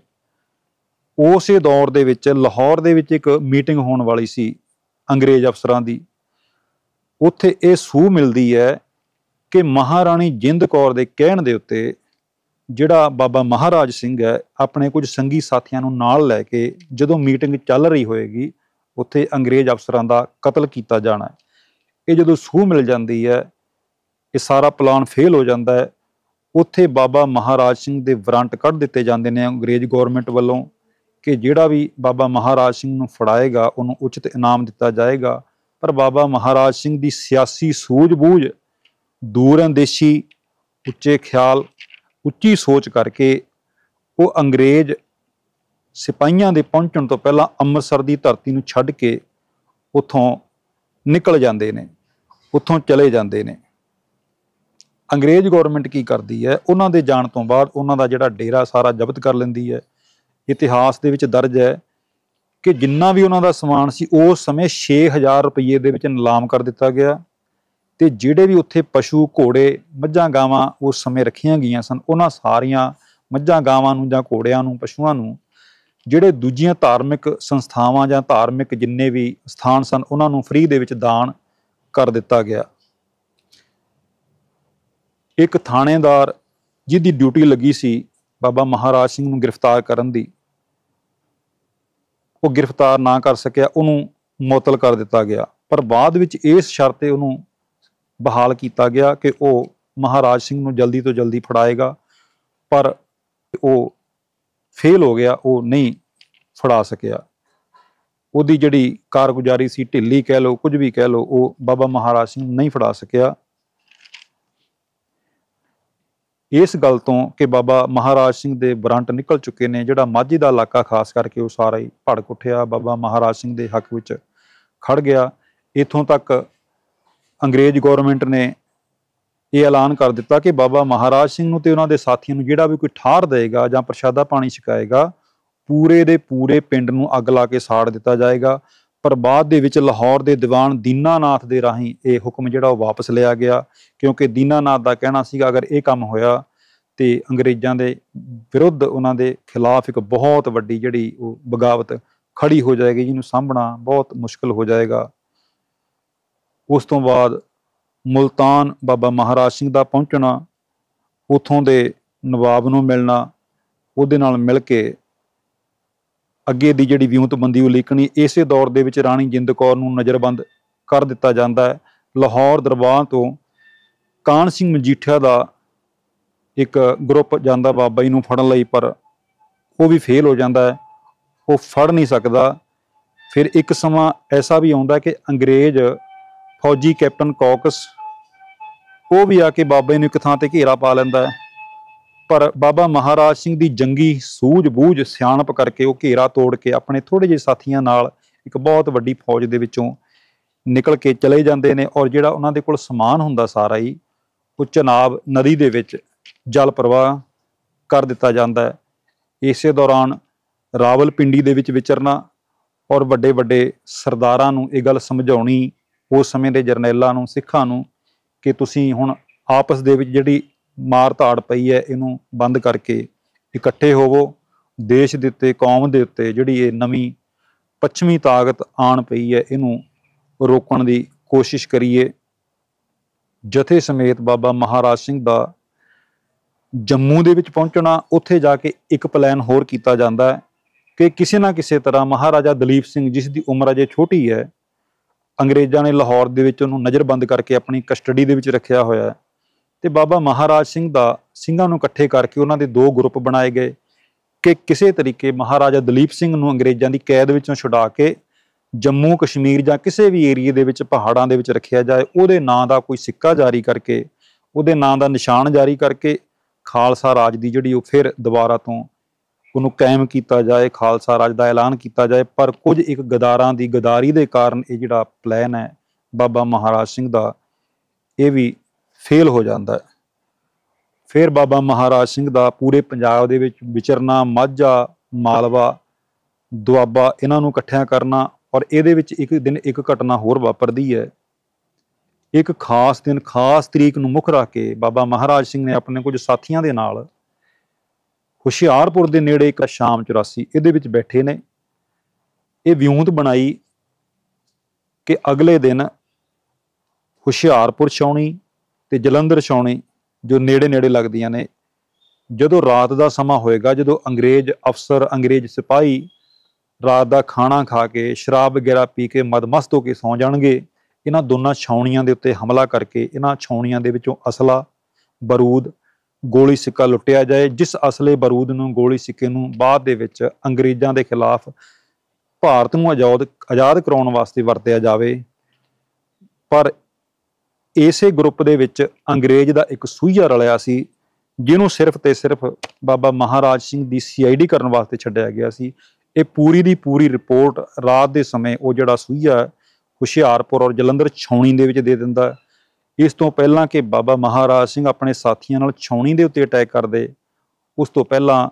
ਉਸੇ ਦੌਰ ਦੇ ਵਿੱਚ ਲਾਹੌਰ ਦੇ ਵਿੱਚ ਇੱਕ ਮੀਟਿੰਗ ਹੋਣ ਵਾਲੀ ਸੀ ਅੰਗਰੇਜ਼ ਅਫਸਰਾਂ ਦੀ। ਉੱਥੇ ਇਹ ਸੂਹ ਮਿਲਦੀ ਹੈ ਕਿ ਮਹਾਰਾਣੀ ਜਿੰਦ ਕੌਰ ਦੇ ਕਹਿਣ ਦੇ ਉੱਤੇ ਜਿਹੜਾ ਬਾਬਾ ਮਹਾਰਾਜ ਸਿੰਘ ਹੈ ਆਪਣੇ ਕੁਝ ਸੰਗੀ ਸਾਥੀਆਂ ਨੂੰ ਨਾਲ ਲੈ ਕੇ ਜਦੋਂ ਮੀਟਿੰਗ ਚੱਲ ਰਹੀ ਹੋਏਗੀ, ਉੱਥੇ ਅੰਗਰੇਜ਼ ਅਫਸਰਾਂ ਦਾ ਕਤਲ ਕੀਤਾ ਜਾਣਾ ਹੈ। ਇਹ ਜਦੋਂ ਸੂਹ ਮਿਲ ਜਾਂਦੀ ਹੈ, ਇਹ ਸਾਰਾ ਪਲਾਨ ਫੇਲ ਹੋ ਜਾਂਦਾ ਹੈ। ਉੱਥੇ ਬਾਬਾ ਮਹਾਰਾਜ ਸਿੰਘ ਦੇ ਵਾਰੰਟ ਕੱਢ ਦਿੱਤੇ ਜਾਂਦੇ ਨੇ ਅੰਗਰੇਜ਼ ਗੌਰਮੈਂਟ ਵੱਲੋਂ ਕਿ ਜਿਹੜਾ ਵੀ ਬਾਬਾ ਮਹਾਰਾਜ ਸਿੰਘ ਨੂੰ ਫੜਾਏਗਾ ਉਹਨੂੰ ਉਚਿਤ ਇਨਾਮ ਦਿੱਤਾ ਜਾਏਗਾ। ਪਰ ਬਾਬਾ ਮਹਾਰਾਜ ਸਿੰਘ ਦੀ ਸਿਆਸੀ ਸੂਝ-ਬੂਝ, ਦੂਰਅੰਦੇਸ਼ੀ, ਉੱਚੇ ਖਿਆਲ, ਉੱਚੀ ਸੋਚ ਕਰਕੇ ਉਹ ਅੰਗਰੇਜ਼ ਸਿਪਾਹੀਆਂ ਦੇ ਪਹੁੰਚਣ ਤੋਂ ਪਹਿਲਾਂ ਅੰਮ੍ਰਿਤਸਰ ਦੀ ਧਰਤੀ ਨੂੰ ਛੱਡ ਕੇ ਉੱਥੋਂ ਨਿਕਲ ਜਾਂਦੇ ਨੇ, ਉੱਥੋਂ ਚਲੇ ਜਾਂਦੇ ਨੇ। ਅੰਗਰੇਜ਼ ਗੌਰਮੈਂਟ ਕੀ ਕਰਦੀ ਹੈ, ਉਹਨਾਂ ਦੇ ਜਾਣ ਤੋਂ ਬਾਅਦ ਉਹਨਾਂ ਦਾ ਜਿਹੜਾ ਡੇਰਾ ਸਾਰਾ ਜ਼ਬਤ ਕਰ ਲੈਂਦੀ ਹੈ। ਇਤਿਹਾਸ ਦੇ ਵਿੱਚ ਦਰਜ ਹੈ ਕਿ ਜਿੰਨਾ ਵੀ ਉਹਨਾਂ ਦਾ ਸਮਾਨ ਸੀ ਉਸ ਸਮੇਂ ਛੇ ਹਜ਼ਾਰ ਰੁਪਈਏ ਦੇ ਵਿੱਚ ਨਿਲਾਮ ਕਰ ਦਿੱਤਾ ਗਿਆ, ਤੇ ਜਿਹੜੇ ਵੀ ਉੱਥੇ ਪਸ਼ੂ, ਘੋੜੇ, ਮੱਝਾਂ, ਗਾਵਾਂ ਉਸ ਸਮੇਂ ਰੱਖੀਆਂ ਗਈਆਂ ਸਨ, ਉਹਨਾਂ ਸਾਰੀਆਂ ਮੱਝਾਂ, ਗਾਵਾਂ ਨੂੰ ਜਾਂ ਘੋੜਿਆਂ ਨੂੰ, ਪਸ਼ੂਆਂ ਨੂੰ ਜਿਹੜੇ ਦੂਜੀਆਂ ਧਾਰਮਿਕ ਸੰਸਥਾਵਾਂ ਜਾਂ ਧਾਰਮਿਕ ਜਿੰਨੇ ਵੀ ਸਥਾਨ ਸਨ ਉਹਨਾਂ ਨੂੰ ਫ੍ਰੀ ਦੇ ਵਿੱਚ ਦਾਨ ਕਰ ਦਿੱਤਾ ਗਿਆ। ਇੱਕ ਥਾਣੇਦਾਰ ਜਿਹਦੀ ਡਿਊਟੀ ਲੱਗੀ ਸੀ ਬਾਬਾ ਮਹਾਰਾਜ ਸਿੰਘ ਨੂੰ ਗ੍ਰਿਫਤਾਰ ਕਰਨ ਦੀ, ਉਹ ਗ੍ਰਿਫਤਾਰ ਨਾ ਕਰ ਸਕਿਆ, ਉਹਨੂੰ ਮੁਅੱਤਲ ਕਰ ਦਿੱਤਾ ਗਿਆ। ਪਰ ਬਾਅਦ ਵਿੱਚ ਇਸ ਸ਼ਰਤ ਤੇ ਉਹਨੂੰ ਬਹਾਲ ਕੀਤਾ ਗਿਆ ਕਿ ਉਹ ਮਹਾਰਾਜ ਸਿੰਘ ਨੂੰ ਜਲਦੀ ਤੋਂ ਜਲਦੀ ਫੜਾਏਗਾ, ਪਰ ਉਹ ਫੇਲ ਹੋ ਗਿਆ, ਉਹ ਨਹੀਂ ਫੜਾ ਸਕਿਆ। ਉਹਦੀ ਜਿਹੜੀ ਕਾਰਗੁਜ਼ਾਰੀ ਸੀ ਢਿੱਲੀ ਕਹਿ ਲਓ, ਕੁਝ ਵੀ ਕਹਿ ਲਓ, ਉਹ ਬਾਬਾ ਮਹਾਰਾਜ ਸਿੰਘ ਨੂੰ ਨਹੀਂ ਫੜਾ ਸਕਿਆ। ਇਸ ਗੱਲ ਤੋਂ ਕਿ ਬਾਬਾ ਮਹਾਰਾਜ ਸਿੰਘ ਦੇ ਵਾਰੰਟ ਨਿਕਲ ਚੁੱਕੇ ਨੇ, ਜਿਹੜਾ ਮਾਝੀ ਦਾ ਇਲਾਕਾ ਖਾਸ ਕਰਕੇ ਉਹ ਸਾਰਾ ਹੀ ਭੜਕ ਉੱਠਿਆ, ਬਾਬਾ ਮਹਾਰਾਜ ਸਿੰਘ ਦੇ ਹੱਕ ਵਿੱਚ ਖੜ ਗਿਆ। ਇੱਥੋਂ ਤੱਕ ਅੰਗਰੇਜ਼ ਗੌਰਮੈਂਟ ਨੇ ਇਹ ਐਲਾਨ ਕਰ ਦਿੱਤਾ ਕਿ ਬਾਬਾ ਮਹਾਰਾਜ ਸਿੰਘ ਨੂੰ ਤੇ ਉਹਨਾਂ ਦੇ ਸਾਥੀਆਂ ਨੂੰ ਜਿਹੜਾ ਵੀ ਕੋਈ ਠਾਰ ਦੇਗਾ ਜਾਂ ਪ੍ਰਸ਼ਾਦਾ ਪਾਣੀ ਛਕਾਏਗਾ, ਪੂਰੇ ਦੇ ਪੂਰੇ ਪਿੰਡ ਨੂੰ ਅੱਗ ਲਾ ਕੇ ਸਾੜ ਦਿੱਤਾ ਜਾਏਗਾ। ਪਰ ਬਾਅਦ ਦੇ ਵਿੱਚ ਲਾਹੌਰ ਦੇ ਦੀਵਾਨ ਦੀਨਾਨਾਥ ਦੇ ਰਾਹੀਂ ਇਹ ਹੁਕਮ ਜਿਹੜਾ ਉਹ ਵਾਪਸ ਲਿਆ ਗਿਆ, ਕਿਉਂਕਿ ਦੀਨਾਨਾਥ ਦਾ ਕਹਿਣਾ ਸੀਗਾ ਅਗਰ ਇਹ ਕੰਮ ਹੋਇਆ ਤੇ ਅੰਗਰੇਜ਼ਾਂ ਦੇ ਵਿਰੁੱਧ ਉਹਨਾਂ ਦੇ ਖਿਲਾਫ ਇੱਕ ਬਹੁਤ ਵੱਡੀ ਜਿਹੜੀ ਉਹ ਬਗਾਵਤ ਖੜੀ ਹੋ ਜਾਏਗੀ, ਜਿਹਨੂੰ ਸਾਂਭਣਾ ਬਹੁਤ ਮੁਸ਼ਕਲ ਹੋ ਜਾਏਗਾ। ਉਸ ਤੋਂ ਬਾਅਦ ਮੁਲਤਾਨ ਬਾਬਾ ਮਹਾਰਾਜ ਸਿੰਘ ਦਾ ਪਹੁੰਚਣਾ, ਉੱਥੋਂ ਦੇ ਨਵਾਬ ਨੂੰ ਮਿਲਣਾ, ਉਹਦੇ ਨਾਲ ਮਿਲ ਕੇ ਅੱਗੇ ਦੀ ਜਿਹੜੀ ਵਿਉਂਤਬੰਦੀ ਉਲੀਕਣੀ। ਇਸੇ ਦੌਰ ਦੇ ਵਿੱਚ ਰਾਣੀ ਜਿੰਦ ਕੌਰ ਨੂੰ ਨਜ਼ਰਬੰਦ ਕਰ ਦਿੱਤਾ ਜਾਂਦਾ ਹੈ। ਲਾਹੌਰ ਦਰਬਾਰ ਤੋਂ ਕਾਹਨ ਸਿੰਘ ਮਜੀਠੀਆ ਦਾ ਇੱਕ ਗਰੁੱਪ ਜਾਂਦਾ ਬਾਬਾ ਜੀ ਨੂੰ ਫੜਨ ਲਈ, ਪਰ ਉਹ ਵੀ ਫੇਲ ਹੋ ਜਾਂਦਾ ਹੈ, ਉਹ ਫੜ ਨਹੀਂ ਸਕਦਾ। ਫਿਰ ਇੱਕ ਸਮਾਂ ਐਸਾ ਵੀ ਆਉਂਦਾ ਕਿ ਅੰਗਰੇਜ਼ ਫੌਜੀ ਕੈਪਟਨ ਕੌਕਸ ਉਹ ਵੀ ਆ ਕੇ ਬਾਬਾ ਜੀ ਨੂੰ ਇੱਕ ਥਾਂ ਤੇ ਘੇਰਾ ਪਾ ਲੈਂਦਾ ਹੈ, ਪਰ ਬਾਬਾ ਮਹਾਰਾਜ ਸਿੰਘ ਦੀ ਜੰਗੀ ਸੂਝ-ਬੂਝ ਸਿਆਣਪ ਕਰਕੇ ਉਹ ਘੇਰਾ ਤੋੜ ਕੇ ਆਪਣੇ ਥੋੜ੍ਹੇ ਜਿਹੇ ਸਾਥੀਆਂ ਨਾਲ ਇੱਕ ਬਹੁਤ ਵੱਡੀ ਫੌਜ ਦੇ ਵਿੱਚੋਂ ਨਿਕਲ ਕੇ ਚਲੇ ਜਾਂਦੇ ਨੇ, ਔਰ ਜਿਹੜਾ ਉਹਨਾਂ ਦੇ ਕੋਲ ਸਮਾਨ ਹੁੰਦਾ ਸਾਰਾ ਹੀ ਉਹ ਚਨਾਬ ਨਦੀ ਦੇ ਵਿੱਚ ਜਲ ਪ੍ਰਵਾਹ ਕਰ ਦਿੱਤਾ ਜਾਂਦਾ ਹੈ। ਇਸੇ ਦੌਰਾਨ ਰਾਵਲਪਿੰਡੀ ਦੇ ਵਿੱਚ ਵਿਚਰਨਾ ਔਰ ਵੱਡੇ ਵੱਡੇ ਸਰਦਾਰਾਂ ਨੂੰ ਇਹ ਗੱਲ ਸਮਝਾਉਣੀ, ਉਸ ਸਮੇਂ ਦੇ ਜਰਨੈਲਾਂ ਨੂੰ, ਸਿੱਖਾਂ ਨੂੰ, ਕਿ ਤੁਸੀਂ ਹੁਣ ਆਪਸ ਦੇ ਵਿੱਚ ਜਿਹੜੀ ਮਾਰ ਧਾੜ ਪਈ ਹੈ ਇਹਨੂੰ ਬੰਦ ਕਰਕੇ ਇਕੱਠੇ ਹੋਵੋ। ਦੇਸ਼ ਦੇ ਉੱਤੇ, ਕੌਮ ਦੇ ਉੱਤੇ ਜਿਹੜੀ ਇਹ ਨਵੀਂ ਪੱਛਮੀ ਤਾਕਤ ਆਣ ਪਈ ਹੈ ਇਹਨੂੰ ਰੋਕਣ ਦੀ ਕੋਸ਼ਿਸ਼ ਕਰੀਏ। ਜਥੇ ਸਮੇਤ ਬਾਬਾ ਮਹਾਰਾਜ ਸਿੰਘ ਦਾ ਜੰਮੂ ਦੇ ਵਿੱਚ ਪਹੁੰਚਣਾ, ਉੱਥੇ ਜਾ ਕੇ ਇੱਕ ਪਲਾਨ ਹੋਰ ਕੀਤਾ ਜਾਂਦਾ ਹੈ ਕਿ ਕਿਸੇ ਨਾ ਕਿਸੇ ਤਰ੍ਹਾਂ ਮਹਾਰਾਜਾ ਦਲੀਪ ਸਿੰਘ, ਜਿਸ ਦੀ ਉਮਰ ਅਜੇ ਛੋਟੀ ਹੈ, ਅੰਗਰੇਜ਼ਾਂ ਨੇ ਲਾਹੌਰ ਦੇ ਵਿੱਚ ਉਹਨੂੰ ਨਜ਼ਰਬੰਦ ਕਰਕੇ ਆਪਣੀ ਕਸਟਡੀ ਦੇ ਵਿੱਚ ਰੱਖਿਆ ਹੋਇਆ ਹੈ, ਤੇ ਬਾਬਾ ਮਹਾਰਾਜ ਸਿੰਘ ਦਾ ਸਿੰਘਾਂ ਨੂੰ ਇਕੱਠੇ ਕਰਕੇ ਉਹਨਾਂ ਦੇ ਦੋ ਗਰੁੱਪ ਬਣਾਏ ਗਏ ਕਿ ਕਿਸੇ ਤਰੀਕੇ ਮਹਾਰਾਜਾ ਦਲੀਪ ਸਿੰਘ ਨੂੰ ਅੰਗਰੇਜ਼ਾਂ ਦੀ ਕੈਦ ਵਿੱਚੋਂ ਛੁਡਾ ਕੇ ਜੰਮੂ ਕਸ਼ਮੀਰ ਜਾਂ ਕਿਸੇ ਵੀ ਏਰੀਏ ਦੇ ਵਿੱਚ ਪਹਾੜਾਂ ਦੇ ਵਿੱਚ ਰੱਖਿਆ ਜਾਏ, ਉਹਦੇ ਨਾਂ ਦਾ ਕੋਈ ਸਿੱਕਾ ਜਾਰੀ ਕਰਕੇ, ਉਹਦੇ ਨਾਂ ਦਾ ਨਿਸ਼ਾਨ ਜਾਰੀ ਕਰਕੇ ਖਾਲਸਾ ਰਾਜ ਦੀ ਜਿਹੜੀ ਉਹ ਫਿਰ ਦੁਬਾਰਾ ਤੋਂ ਉਹਨੂੰ ਕਾਇਮ ਕੀਤਾ ਜਾਏ, ਖਾਲਸਾ ਰਾਜ ਦਾ ਐਲਾਨ ਕੀਤਾ ਜਾਏ। ਪਰ ਕੁਝ ਇੱਕ ਗਦਾਰਾਂ ਦੀ ਗਦਾਰੀ ਦੇ ਕਾਰਨ ਇਹ ਜਿਹੜਾ ਪਲਾਨ ਹੈ ਬਾਬਾ ਮਹਾਰਾਜ ਸਿੰਘ ਦਾ, ਇਹ ਵੀ ਫੇਲ ਹੋ ਜਾਂਦਾ ਹੈ। ਫਿਰ ਬਾਬਾ ਮਹਾਰਾਜ ਸਿੰਘ ਦਾ ਪੂਰੇ ਪੰਜਾਬ ਦੇ ਵਿੱਚ ਵਿਚਰਨਾ, ਮਾਝਾ, ਮਾਲਵਾ, ਦੁਆਬਾ, ਇਹਨਾਂ ਨੂੰ ਇਕੱਠਿਆਂ ਕਰਨਾ, ਔਰ ਇਹਦੇ ਵਿੱਚ ਇੱਕ ਦਿਨ ਇੱਕ ਘਟਨਾ ਹੋਰ ਵਾਪਰਦੀ ਹੈ। ਇੱਕ ਖਾਸ ਦਿਨ, ਖਾਸ ਤਰੀਕ ਨੂੰ ਮੁੱਖ ਰੱਖ ਕੇ ਬਾਬਾ ਮਹਾਰਾਜ ਸਿੰਘ ਨੇ ਆਪਣੇ ਕੁਝ ਸਾਥੀਆਂ ਦੇ ਨਾਲ ਹੁਸ਼ਿਆਰਪੁਰ ਦੇ ਨੇੜੇ ਇੱਕ ਸ਼ਾਮ ਚੁਰਾਸੀ ਇਹਦੇ ਵਿੱਚ ਬੈਠੇ ਨੇ। ਇਹ ਵਿਉਂਤ ਬਣਾਈ ਕਿ ਅਗਲੇ ਦਿਨ ਹੁਸ਼ਿਆਰਪੁਰ ਛਾਉਣੀ ਤੇ ਜਲੰਧਰ ਛਾਉਣੀ ਜੋ ਨੇੜੇ ਨੇੜੇ ਲੱਗਦੀਆਂ ਨੇ, ਜਦੋਂ ਰਾਤ ਦਾ ਸਮਾਂ ਹੋਏਗਾ, ਜਦੋਂ ਅੰਗਰੇਜ਼ ਅਫਸਰ, ਅੰਗਰੇਜ਼ ਸਿਪਾਹੀ ਰਾਤ ਦਾ ਖਾਣਾ ਖਾ ਕੇ, ਸ਼ਰਾਬ ਵਗੈਰਾ ਪੀ ਕੇ ਮਦਮਸਤ ਹੋ ਕੇ ਸੌਂ ਜਾਣਗੇ, ਇਹਨਾਂ ਦੋਨਾਂ ਛਾਉਣੀਆਂ ਦੇ ਉੱਤੇ ਹਮਲਾ ਕਰਕੇ ਇਹਨਾਂ ਛਾਉਣੀਆਂ ਦੇ ਵਿੱਚੋਂ ਅਸਲਾ, ਬਰੂਦ, ਗੋਲੀ ਸਿੱਕਾ ਲੁੱਟਿਆ ਜਾਏ, ਜਿਸ ਅਸਲੇ, ਬਰੂਦ ਨੂੰ, ਗੋਲੀ ਸਿੱਕੇ ਨੂੰ ਬਾਅਦ ਦੇ ਵਿੱਚ ਅੰਗਰੇਜ਼ਾਂ ਦੇ ਖਿਲਾਫ ਭਾਰਤ ਨੂੰ ਆਜ਼ਾਦ ਆਜ਼ਾਦ ਕਰਾਉਣ ਵਾਸਤੇ ਵਰਤਿਆ ਜਾਵੇ। ਪਰ ਇਸੇ ਗਰੁੱਪ ਦੇ ਵਿੱਚ ਅੰਗਰੇਜ਼ ਦਾ ਇੱਕ ਸੂਹੀਆ ਰਲਿਆ ਸੀ, ਜਿਹਨੂੰ ਸਿਰਫ ਤੇ ਸਿਰਫ ਬਾਬਾ ਮਹਾਰਾਜ ਸਿੰਘ ਦੀ ਸੀ ਆਈ ਡੀ ਕਰਨ ਵਾਸਤੇ ਛੱਡਿਆ ਗਿਆ ਸੀ। ਇਹ ਪੂਰੀ ਦੀ ਪੂਰੀ ਰਿਪੋਰਟ ਰਾਤ ਦੇ ਸਮੇਂ ਉਹ ਜਿਹੜਾ ਸੂਹੀਆ ਹੁਸ਼ਿਆਰਪੁਰ ਔਰ ਜਲੰਧਰ ਛਾਉਣੀ ਦੇ ਵਿੱਚ ਦੇ ਦਿੰਦਾ। ਇਸ ਤੋਂ ਪਹਿਲਾਂ ਕਿ ਬਾਬਾ ਮਹਾਰਾਜ ਸਿੰਘ ਆਪਣੇ ਸਾਥੀਆਂ ਨਾਲ ਛਾਉਣੀ ਦੇ ਉੱਤੇ ਅਟੈਕ ਕਰਦੇ, ਉਸ ਤੋਂ ਪਹਿਲਾਂ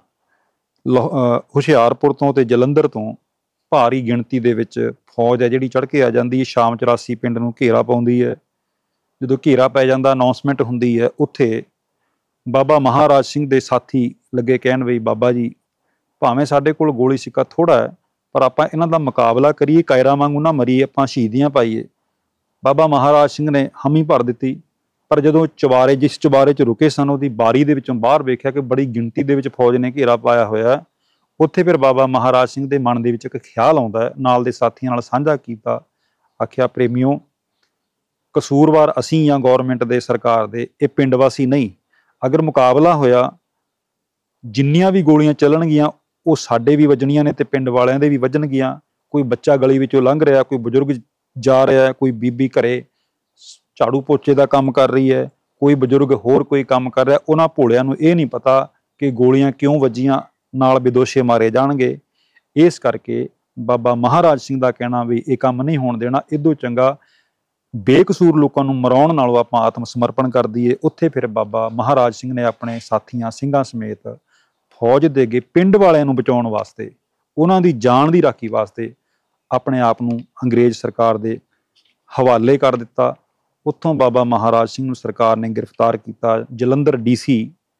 ਹੁਸ਼ਿਆਰਪੁਰ ਤੋਂ ਤੇ ਜਲੰਧਰ ਤੋਂ ਭਾਰੀ ਗਿਣਤੀ ਦੇ ਵਿੱਚ ਫੌਜ ਹੈ ਜਿਹੜੀ ਚੜ੍ਹ ਕੇ ਆ ਜਾਂਦੀ ਹੈ, ਸ਼ਾਮ ਚੁਰਾਸੀ ਪਿੰਡ ਨੂੰ ਘੇਰਾ ਪਾਉਂਦੀ ਹੈ। ਜਦੋਂ ਘੇਰਾ ਪੈ ਜਾਂਦਾ, ਅਨਾਉਂਸਮੈਂਟ ਹੁੰਦੀ ਹੈ, ਉੱਥੇ ਬਾਬਾ ਮਹਾਰਾਜ ਸਿੰਘ ਦੇ ਸਾਥੀ ਲੱਗੇ ਕਹਿਣ ਵੀ ਬਾਬਾ ਜੀ, ਭਾਵੇਂ ਸਾਡੇ ਕੋਲ ਗੋਲੀ ਸਿੱਕਾ ਥੋੜ੍ਹਾ ਹੈ, ਪਰ ਆਪਾਂ ਇਹਨਾਂ ਦਾ ਮੁਕਾਬਲਾ ਕਰੀਏ, ਕਾਇਰਾਂ ਵਾਂਗੂ ਨਾ ਮਰੀਏ, ਆਪਾਂ ਸ਼ਹੀਦੀਆਂ ਪਾਈਏ। ਬਾਬਾ ਮਹਾਰਾਜ ਸਿੰਘ ਨੇ ਹਾਮੀ ਭਰ ਦਿੱਤੀ, ਪਰ ਜਦੋਂ ਚੁਬਾਰੇ, ਜਿਸ ਚੁਬਾਰੇ 'ਚ ਰੁਕੇ ਸਨ, ਉਹਦੀ ਬਾਰੀ ਦੇ ਵਿੱਚੋਂ ਬਾਹਰ ਵੇਖਿਆ ਕਿ ਬੜੀ ਗਿਣਤੀ ਦੇ ਵਿੱਚ ਫੌਜ ਨੇ ਘੇਰਾ ਪਾਇਆ ਹੋਇਆ, ਉੱਥੇ ਫਿਰ ਬਾਬਾ ਮਹਾਰਾਜ ਸਿੰਘ ਦੇ ਮਨ ਦੇ ਵਿੱਚ ਇੱਕ ਖਿਆਲ ਆਉਂਦਾ ਹੈ, ਨਾਲ ਦੇ ਸਾਥੀਆਂ ਨਾਲ ਸਾਂਝਾ ਕੀਤਾ। ਆਖਿਆ, ਪ੍ਰੇਮੀਓ, ਕਸੂਰਵਾਰ ਅਸੀਂ ਜਾਂ ਗੌਰਮੈਂਟ ਦੇ, ਸਰਕਾਰ ਦੇ, ਇਹ ਪਿੰਡ ਵਾਸੀ ਨਹੀਂ। ਅਗਰ ਮੁਕਾਬਲਾ ਹੋਇਆ, ਜਿੰਨੀਆਂ ਵੀ ਗੋਲੀਆਂ ਚੱਲਣਗੀਆਂ ਉਹ ਸਾਡੇ ਵੀ ਵੱਜਣੀਆਂ ਨੇ ਤੇ ਪਿੰਡ ਵਾਲਿਆਂ ਦੇ ਵੀ ਵੱਜਣਗੀਆਂ। ਕੋਈ ਬੱਚਾ ਗਲੀ ਵਿੱਚੋਂ ਲੰਘ ਰਿਹਾ, ਕੋਈ ਬਜ਼ੁਰਗ ਜਾ ਰਿਹਾ, ਕੋਈ ਬੀਬੀ ਘਰੇ ਝਾੜੂ ਪੋਚੇ ਦਾ ਕੰਮ ਕਰ ਰਹੀ ਹੈ, ਕੋਈ ਬਜ਼ੁਰਗ ਹੋਰ ਕੋਈ ਕੰਮ ਕਰ ਰਿਹਾ, ਉਹਨਾਂ ਭੋਲਿਆਂ ਨੂੰ ਇਹ ਨਹੀਂ ਪਤਾ ਕਿ ਗੋਲੀਆਂ ਕਿਉਂ ਵੱਜੀਆਂ, ਨਾਲ ਬੇਦੋਸ਼ੇ ਮਾਰੇ ਜਾਣਗੇ। ਇਸ ਕਰਕੇ ਬਾਬਾ ਮਹਾਰਾਜ ਸਿੰਘ ਦਾ ਕਹਿਣਾ ਵੀ ਇਹ ਕੰਮ ਨਹੀਂ ਹੋਣ ਦੇਣਾ, ਇਦੋਂ ਚੰਗਾ ਬੇਕਸੂਰ ਲੋਕਾਂ ਨੂੰ ਮਰਾਉਣ ਨਾਲੋਂ ਆਪਾਂ ਆਤਮ ਸਮਰਪਣ ਕਰ ਦਈਏ। ਉੱਥੇ ਫਿਰ ਬਾਬਾ ਮਹਾਰਾਜ ਸਿੰਘ ਨੇ ਆਪਣੇ ਸਾਥੀਆਂ ਸਿੰਘਾਂ ਸਮੇਤ ਫੌਜ ਦੇ ਅੱਗੇ ਪਿੰਡ ਵਾਲਿਆਂ ਨੂੰ ਬਚਾਉਣ ਵਾਸਤੇ, ਉਹਨਾਂ ਦੀ ਜਾਨ ਦੀ ਰਾਖੀ ਵਾਸਤੇ ਆਪਣੇ ਆਪ ਨੂੰ ਅੰਗਰੇਜ਼ ਸਰਕਾਰ ਦੇ ਹਵਾਲੇ ਕਰ ਦਿੱਤਾ। ਉੱਥੋਂ ਬਾਬਾ ਮਹਾਰਾਜ ਸਿੰਘ ਨੂੰ ਸਰਕਾਰ ਨੇ ਗ੍ਰਿਫਤਾਰ ਕੀਤਾ। ਜਲੰਧਰ ਡੀ ਸੀ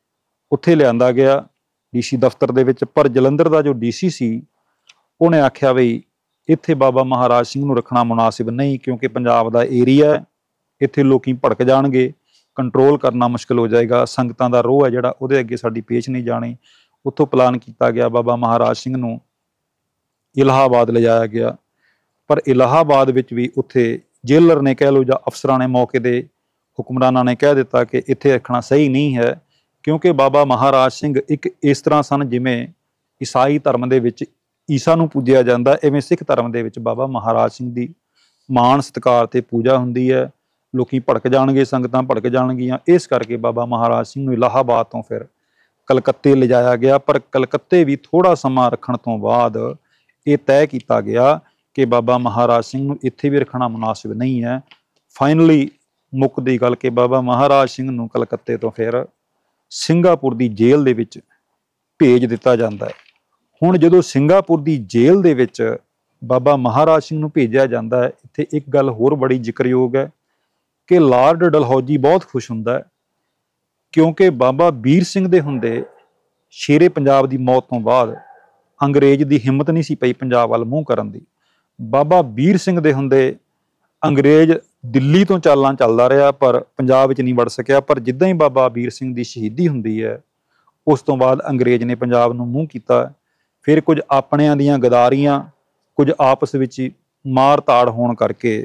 ਉੱਥੇ ਲਿਆਂਦਾ ਗਿਆ ਡੀਸੀ ਦਫ਼ਤਰ ਦੇ ਵਿੱਚ। ਪਰ ਜਲੰਧਰ ਦਾ ਜੋ ਡੀਸੀ ਸੀ ਉਹਨੇ ਆਖਿਆ ਵੀ ਇੱਥੇ ਬਾਬਾ ਮਹਾਰਾਜ ਸਿੰਘ ਨੂੰ ਰੱਖਣਾ ਮੁਨਾਸਿਬ ਨਹੀਂ, ਕਿਉਂਕਿ ਪੰਜਾਬ ਦਾ ਏਰੀਆ ਹੈ, ਇੱਥੇ ਲੋਕੀ ਭੜਕ ਜਾਣਗੇ, ਕੰਟਰੋਲ ਕਰਨਾ ਮੁਸ਼ਕਿਲ ਹੋ ਜਾਏਗਾ, ਸੰਗਤਾਂ ਦਾ ਰੋਹ ਹੈ ਜਿਹੜਾ ਉਹਦੇ ਅੱਗੇ ਸਾਡੀ ਪੇਸ਼ ਨਹੀਂ ਜਾਣੀ। ਉੱਥੋਂ ਪਲਾਨ ਕੀਤਾ ਗਿਆ, ਬਾਬਾ ਮਹਾਰਾਜ ਸਿੰਘ ਨੂੰ ਇਲਾਹਾਬਾਦ ਲਿਜਾਇਆ ਗਿਆ। ਪਰ ਇਲਾਹਾਬਾਦ ਵਿੱਚ ਵੀ ਉੱਥੇ ਜੇਲਰ ਨੇ ਕਹਿ ਲਓ ਜਾਂ ਅਫਸਰਾਂ ਨੇ, ਮੌਕੇ ਦੇ ਹੁਕਮਰਾਨਾਂ ਨੇ ਕਹਿ ਦਿੱਤਾ ਕਿ ਇੱਥੇ ਰੱਖਣਾ ਸਹੀ ਨਹੀਂ ਹੈ, ਕਿਉਂਕਿ ਬਾਬਾ ਮਹਾਰਾਜ ਸਿੰਘ ਇੱਕ ਇਸ ਤਰ੍ਹਾਂ ਸਨ ਜਿਵੇਂ ਈਸਾਈ ਧਰਮ ਦੇ ਵਿੱਚ ਈਸਾ ਨੂੰ ਪੂਜਿਆ ਜਾਂਦਾ, ਇਵੇਂ ਸਿੱਖ ਧਰਮ ਦੇ ਵਿੱਚ ਬਾਬਾ ਮਹਾਰਾਜ ਸਿੰਘ ਦੀ ਮਾਣ ਸਤਿਕਾਰ ਤੇ ਪੂਜਾ ਹੁੰਦੀ ਹੈ। ਲੋਕੀ ਭੜਕ ਜਾਣਗੇ, ਸੰਗਤਾਂ ਭੜਕ ਜਾਣਗੀਆਂ, ਇਸ ਕਰਕੇ ਬਾਬਾ ਮਹਾਰਾਜ ਸਿੰਘ ਨੂੰ ਇਲਾਹਾਬਾਦ ਤੋਂ ਫਿਰ ਕਲਕੱਤੇ ਲਿਜਾਇਆ ਗਿਆ। ਪਰ ਕਲਕੱਤੇ ਵੀ ਥੋੜ੍ਹਾ ਸਮਾਂ ਰੱਖਣ ਤੋਂ ਬਾਅਦ ਇਹ ਤੈਅ ਕੀਤਾ ਗਿਆ ਕਿ ਬਾਬਾ ਮਹਾਰਾਜ ਸਿੰਘ ਨੂੰ ਇੱਥੇ ਵੀ ਰੱਖਣਾ ਮੁਨਾਸਿਬ ਨਹੀਂ ਹੈ। ਫਾਈਨਲੀ ਮੁੱਕਦੀ ਗੱਲ ਕਿ ਬਾਬਾ ਮਹਾਰਾਜ ਸਿੰਘ ਨੂੰ ਕਲਕੱਤੇ ਤੋਂ ਫਿਰ ਸਿੰਗਾਪੁਰ ਦੀ ਜੇਲ੍ਹ ਦੇ ਵਿੱਚ ਭੇਜ ਦਿੱਤਾ ਜਾਂਦਾ ਹੈ। ਹੁਣ ਜਦੋਂ ਸਿੰਗਾਪੁਰ ਦੀ ਜੇਲ੍ਹ ਦੇ ਵਿੱਚ ਬਾਬਾ ਮਹਾਰਾਜ ਸਿੰਘ ਨੂੰ ਭੇਜਿਆ ਜਾਂਦਾ ਹੈ, ਇੱਥੇ ਇੱਕ ਗੱਲ ਹੋਰ ਬੜੀ ਜ਼ਿਕਰਯੋਗ ਹੈ ਕਿ ਲਾਰਡ ਡਲਹੌਜੀ ਬਹੁਤ ਖੁਸ਼ ਹੁੰਦਾ ਹੈ, ਕਿਉਂਕਿ ਬਾਬਾ ਵੀਰ ਸਿੰਘ ਦੇ ਹੁੰਦੇ ਸ਼ੇਰੇ ਪੰਜਾਬ ਦੀ ਮੌਤ ਤੋਂ ਬਾਅਦ ਅੰਗਰੇਜ਼ ਦੀ ਹਿੰਮਤ ਨਹੀਂ ਸੀ ਪਈ ਪੰਜਾਬ ਵੱਲ ਮੂੰਹ ਕਰਨ ਦੀ। ਬਾਬਾ ਵੀਰ ਸਿੰਘ ਦੇ ਹੁੰਦੇ ਅੰਗਰੇਜ਼ ਦਿੱਲੀ ਤੋਂ ਚਾਲਾਂ ਚੱਲਦਾ ਰਿਹਾ ਪਰ ਪੰਜਾਬ ਵਿੱਚ ਨਹੀਂ ਵੜ ਸਕਿਆ। ਪਰ ਜਿੱਦਾਂ ਹੀ ਬਾਬਾ ਵੀਰ ਸਿੰਘ ਦੀ ਸ਼ਹੀਦੀ ਹੁੰਦੀ ਹੈ, ਉਸ ਤੋਂ ਬਾਅਦ ਅੰਗਰੇਜ਼ ਨੇ ਪੰਜਾਬ ਨੂੰ ਮੂੰਹ ਕੀਤਾ। ਫਿਰ ਕੁਝ ਆਪਣਿਆਂ ਦੀਆਂ ਗਦਾਰੀਆਂ, ਕੁਝ ਆਪਸ ਵਿੱਚ ਮਾਰ ਤਾੜ ਹੋਣ ਕਰਕੇ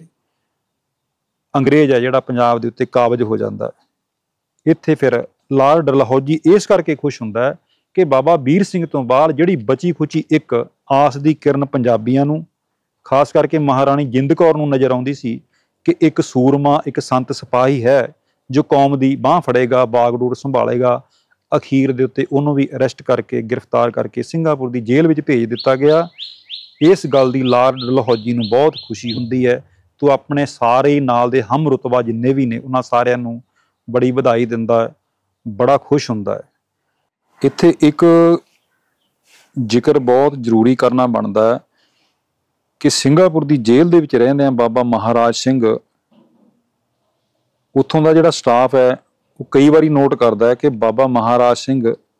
ਅੰਗਰੇਜ਼ ਹੈ ਜਿਹੜਾ ਪੰਜਾਬ ਦੇ ਉੱਤੇ ਕਾਬਜ ਹੋ ਜਾਂਦਾ। ਇੱਥੇ ਫਿਰ ਲਾਰਡ ਡਲਹੌਜੀ ਇਸ ਕਰਕੇ ਖੁਸ਼ ਹੁੰਦਾ ਹੈ ਕਿ ਬਾਬਾ ਵੀਰ ਸਿੰਘ ਤੋਂ ਬਾਅਦ ਜਿਹੜੀ ਬਚੀ ਖੁਚੀ ਇੱਕ ਆਸ ਦੀ ਕਿਰਨ ਪੰਜਾਬੀਆਂ ਨੂੰ, ਖਾਸ ਕਰਕੇ ਮਹਾਰਾਣੀ ਜਿੰਦ ਕੌਰ ਨੂੰ ਨਜ਼ਰ ਆਉਂਦੀ ਸੀ ਕਿ ਇੱਕ ਸੂਰਮਾ, ਇੱਕ ਸੰਤ ਸਿਪਾਹੀ ਹੈ ਜੋ ਕੌਮ ਦੀ ਬਾਂਹ ਫੜੇਗਾ, ਬਾਗਡੋਰ ਸੰਭਾਲੇਗਾ। ਅਖੀਰ ਦੇ ਉੱਤੇ ਉਹਨੂੰ ਵੀ ਅਰੈਸਟ ਕਰਕੇ, ਗ੍ਰਿਫਤਾਰ ਕਰਕੇ ਸਿੰਗਾਪੁਰ ਦੀ ਜੇਲ੍ਹ ਵਿੱਚ ਭੇਜ ਦਿੱਤਾ ਗਿਆ। ਇਸ ਗੱਲ ਦੀ ਲਾਰਡ ਡਲਹੌਜੀ ਨੂੰ ਬਹੁਤ ਖੁਸ਼ੀ ਹੁੰਦੀ ਹੈ। ਤੋ ਆਪਣੇ ਸਾਰੇ ਨਾਲ ਦੇ ਹਮ ਰੁਤਬਾ ਜਿੰਨੇ ਵੀ ਨੇ ਉਹਨਾਂ ਸਾਰਿਆਂ ਨੂੰ ਬੜੀ ਵਧਾਈ ਦਿੰਦਾ ਹੈ, ਬੜਾ ਖੁਸ਼ ਹੁੰਦਾ ਹੈ। ਇੱਥੇ ਇੱਕ ਜ਼ਿਕਰ ਬਹੁਤ ਜ਼ਰੂਰੀ ਕਰਨਾ ਬਣਦਾ ਹੈ ਕਿ ਸਿੰਗਾਪੁਰ ਦੀ ਜੇਲ੍ਹ ਦੇ ਵਿੱਚ ਰਹਿੰਦਿਆਂ ਬਾਬਾ ਮਹਾਰਾਜ ਸਿੰਘ, ਉੱਥੋਂ ਦਾ ਜਿਹੜਾ ਸਟਾਫ ਹੈ ਉਹ ਕਈ ਵਾਰੀ ਨੋਟ ਕਰਦਾ ਹੈ ਕਿ ਬਾਬਾ ਮਹਾਰਾਜ ਸਿੰਘ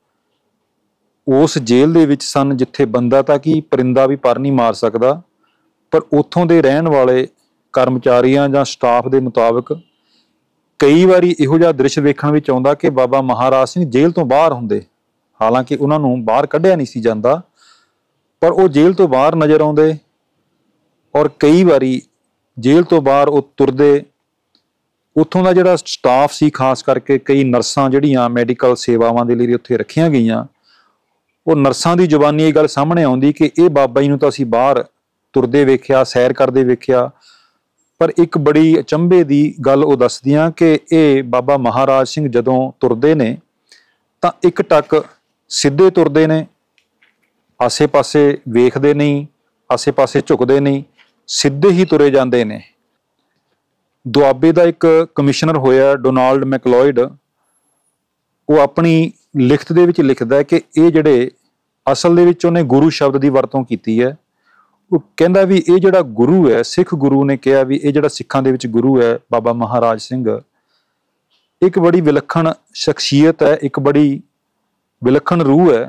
ਉਸ ਜੇਲ੍ਹ ਦੇ ਵਿੱਚ ਸਨ ਜਿੱਥੇ ਬੰਦਾ ਤਾਂ ਕਿ ਪਰਿੰਦਾ ਵੀ ਪਰ ਨਹੀਂ ਮਾਰ ਸਕਦਾ। ਪਰ ਉੱਥੋਂ ਦੇ ਰਹਿਣ ਵਾਲੇ ਕਰਮਚਾਰੀਆਂ ਜਾਂ ਸਟਾਫ ਦੇ ਮੁਤਾਬਕ ਕਈ ਵਾਰੀ ਇਹੋ ਜਿਹਾ ਦ੍ਰਿਸ਼ ਵੇਖਣ ਵਿੱਚ ਆਉਂਦਾ ਕਿ ਬਾਬਾ ਮਹਾਰਾਜ ਸਿੰਘ ਜੇਲ੍ਹ ਤੋਂ ਬਾਹਰ ਹੁੰਦੇ, ਹਾਲਾਂਕਿ ਉਹਨਾਂ ਨੂੰ ਬਾਹਰ ਕੱਢਿਆ ਨਹੀਂ ਸੀ ਜਾਂਦਾ, ਪਰ ਉਹ ਜੇਲ੍ਹ ਤੋਂ ਬਾਹਰ ਨਜ਼ਰ ਆਉਂਦੇ। ਔਰ ਕਈ ਵਾਰੀ ਜੇਲ੍ਹ ਤੋਂ ਬਾਹਰ ਉਹ ਤੁਰਦੇ। ਉੱਥੋਂ ਦਾ ਜਿਹੜਾ ਸਟਾਫ ਸੀ, ਖਾਸ ਕਰਕੇ ਕਈ ਨਰਸਾਂ ਜਿਹੜੀਆਂ ਮੈਡੀਕਲ ਸੇਵਾਵਾਂ ਦੇ ਲਈ ਉੱਥੇ ਰੱਖੀਆਂ ਗਈਆਂ, ਉਹ ਨਰਸਾਂ ਦੀ ਜ਼ੁਬਾਨੀ ਇਹ ਗੱਲ ਸਾਹਮਣੇ ਆਉਂਦੀ ਕਿ ਇਹ ਬਾਬਾ ਜੀ ਨੂੰ ਤਾਂ ਅਸੀਂ ਬਾਹਰ ਤੁਰਦੇ ਵੇਖਿਆ, ਸੈਰ ਕਰਦੇ ਵੇਖਿਆ। ਪਰ ਇੱਕ ਬੜੀ ਅਚੰਭੇ ਦੀ ਗੱਲ ਉਹ ਦੱਸਦੀਆਂ ਕਿ ਇਹ ਬਾਬਾ ਮਹਾਰਾਜ ਸਿੰਘ ਜਦੋਂ ਤੁਰਦੇ ਨੇ ਤਾਂ ਇੱਕ ਟੱਕ ਸਿੱਧੇ ਤੁਰਦੇ ਨੇ, ਆਸੇ-ਪਾਸੇ ਵੇਖਦੇ ਨਹੀਂ, ਆਸੇ-ਪਾਸੇ ਝੁਕਦੇ ਨਹੀਂ, ਸਿੱਧੇ ਹੀ ਤੁਰੇ ਜਾਂਦੇ ਨੇ। ਦੁਆਬੇ ਦਾ ਇੱਕ ਕਮਿਸ਼ਨਰ ਹੋਇਆ ਡੋਨਾਲਡ ਮੈਕਲੋਇਡ, ਉਹ ਆਪਣੀ ਲਿਖਤ ਦੇ ਵਿੱਚ ਲਿਖਦਾ ਹੈ ਕਿ ਇਹ ਜਿਹੜੇ ਅਸਲ ਦੇ ਵਿੱਚ ਉਹਨੇ ਗੁਰੂ ਸ਼ਬਦ ਦੀ ਵਰਤੋਂ ਕੀਤੀ ਹੈ। ਉਹ ਕਹਿੰਦਾ ਵੀ ਇਹ ਜਿਹੜਾ ਗੁਰੂ ਹੈ, ਸਿੱਖ ਗੁਰੂ ਨੇ ਕਿਹਾ ਵੀ ਇਹ ਜਿਹੜਾ ਸਿੱਖਾਂ ਦੇ ਵਿੱਚ ਗੁਰੂ ਹੈ ਬਾਬਾ ਮਹਾਰਾਜ ਸਿੰਘ, ਇੱਕ ਬੜੀ ਵਿਲੱਖਣ ਸ਼ਖਸੀਅਤ ਹੈ, ਇੱਕ ਬੜੀ ਵਿਲੱਖਣ ਰੂਹ ਹੈ।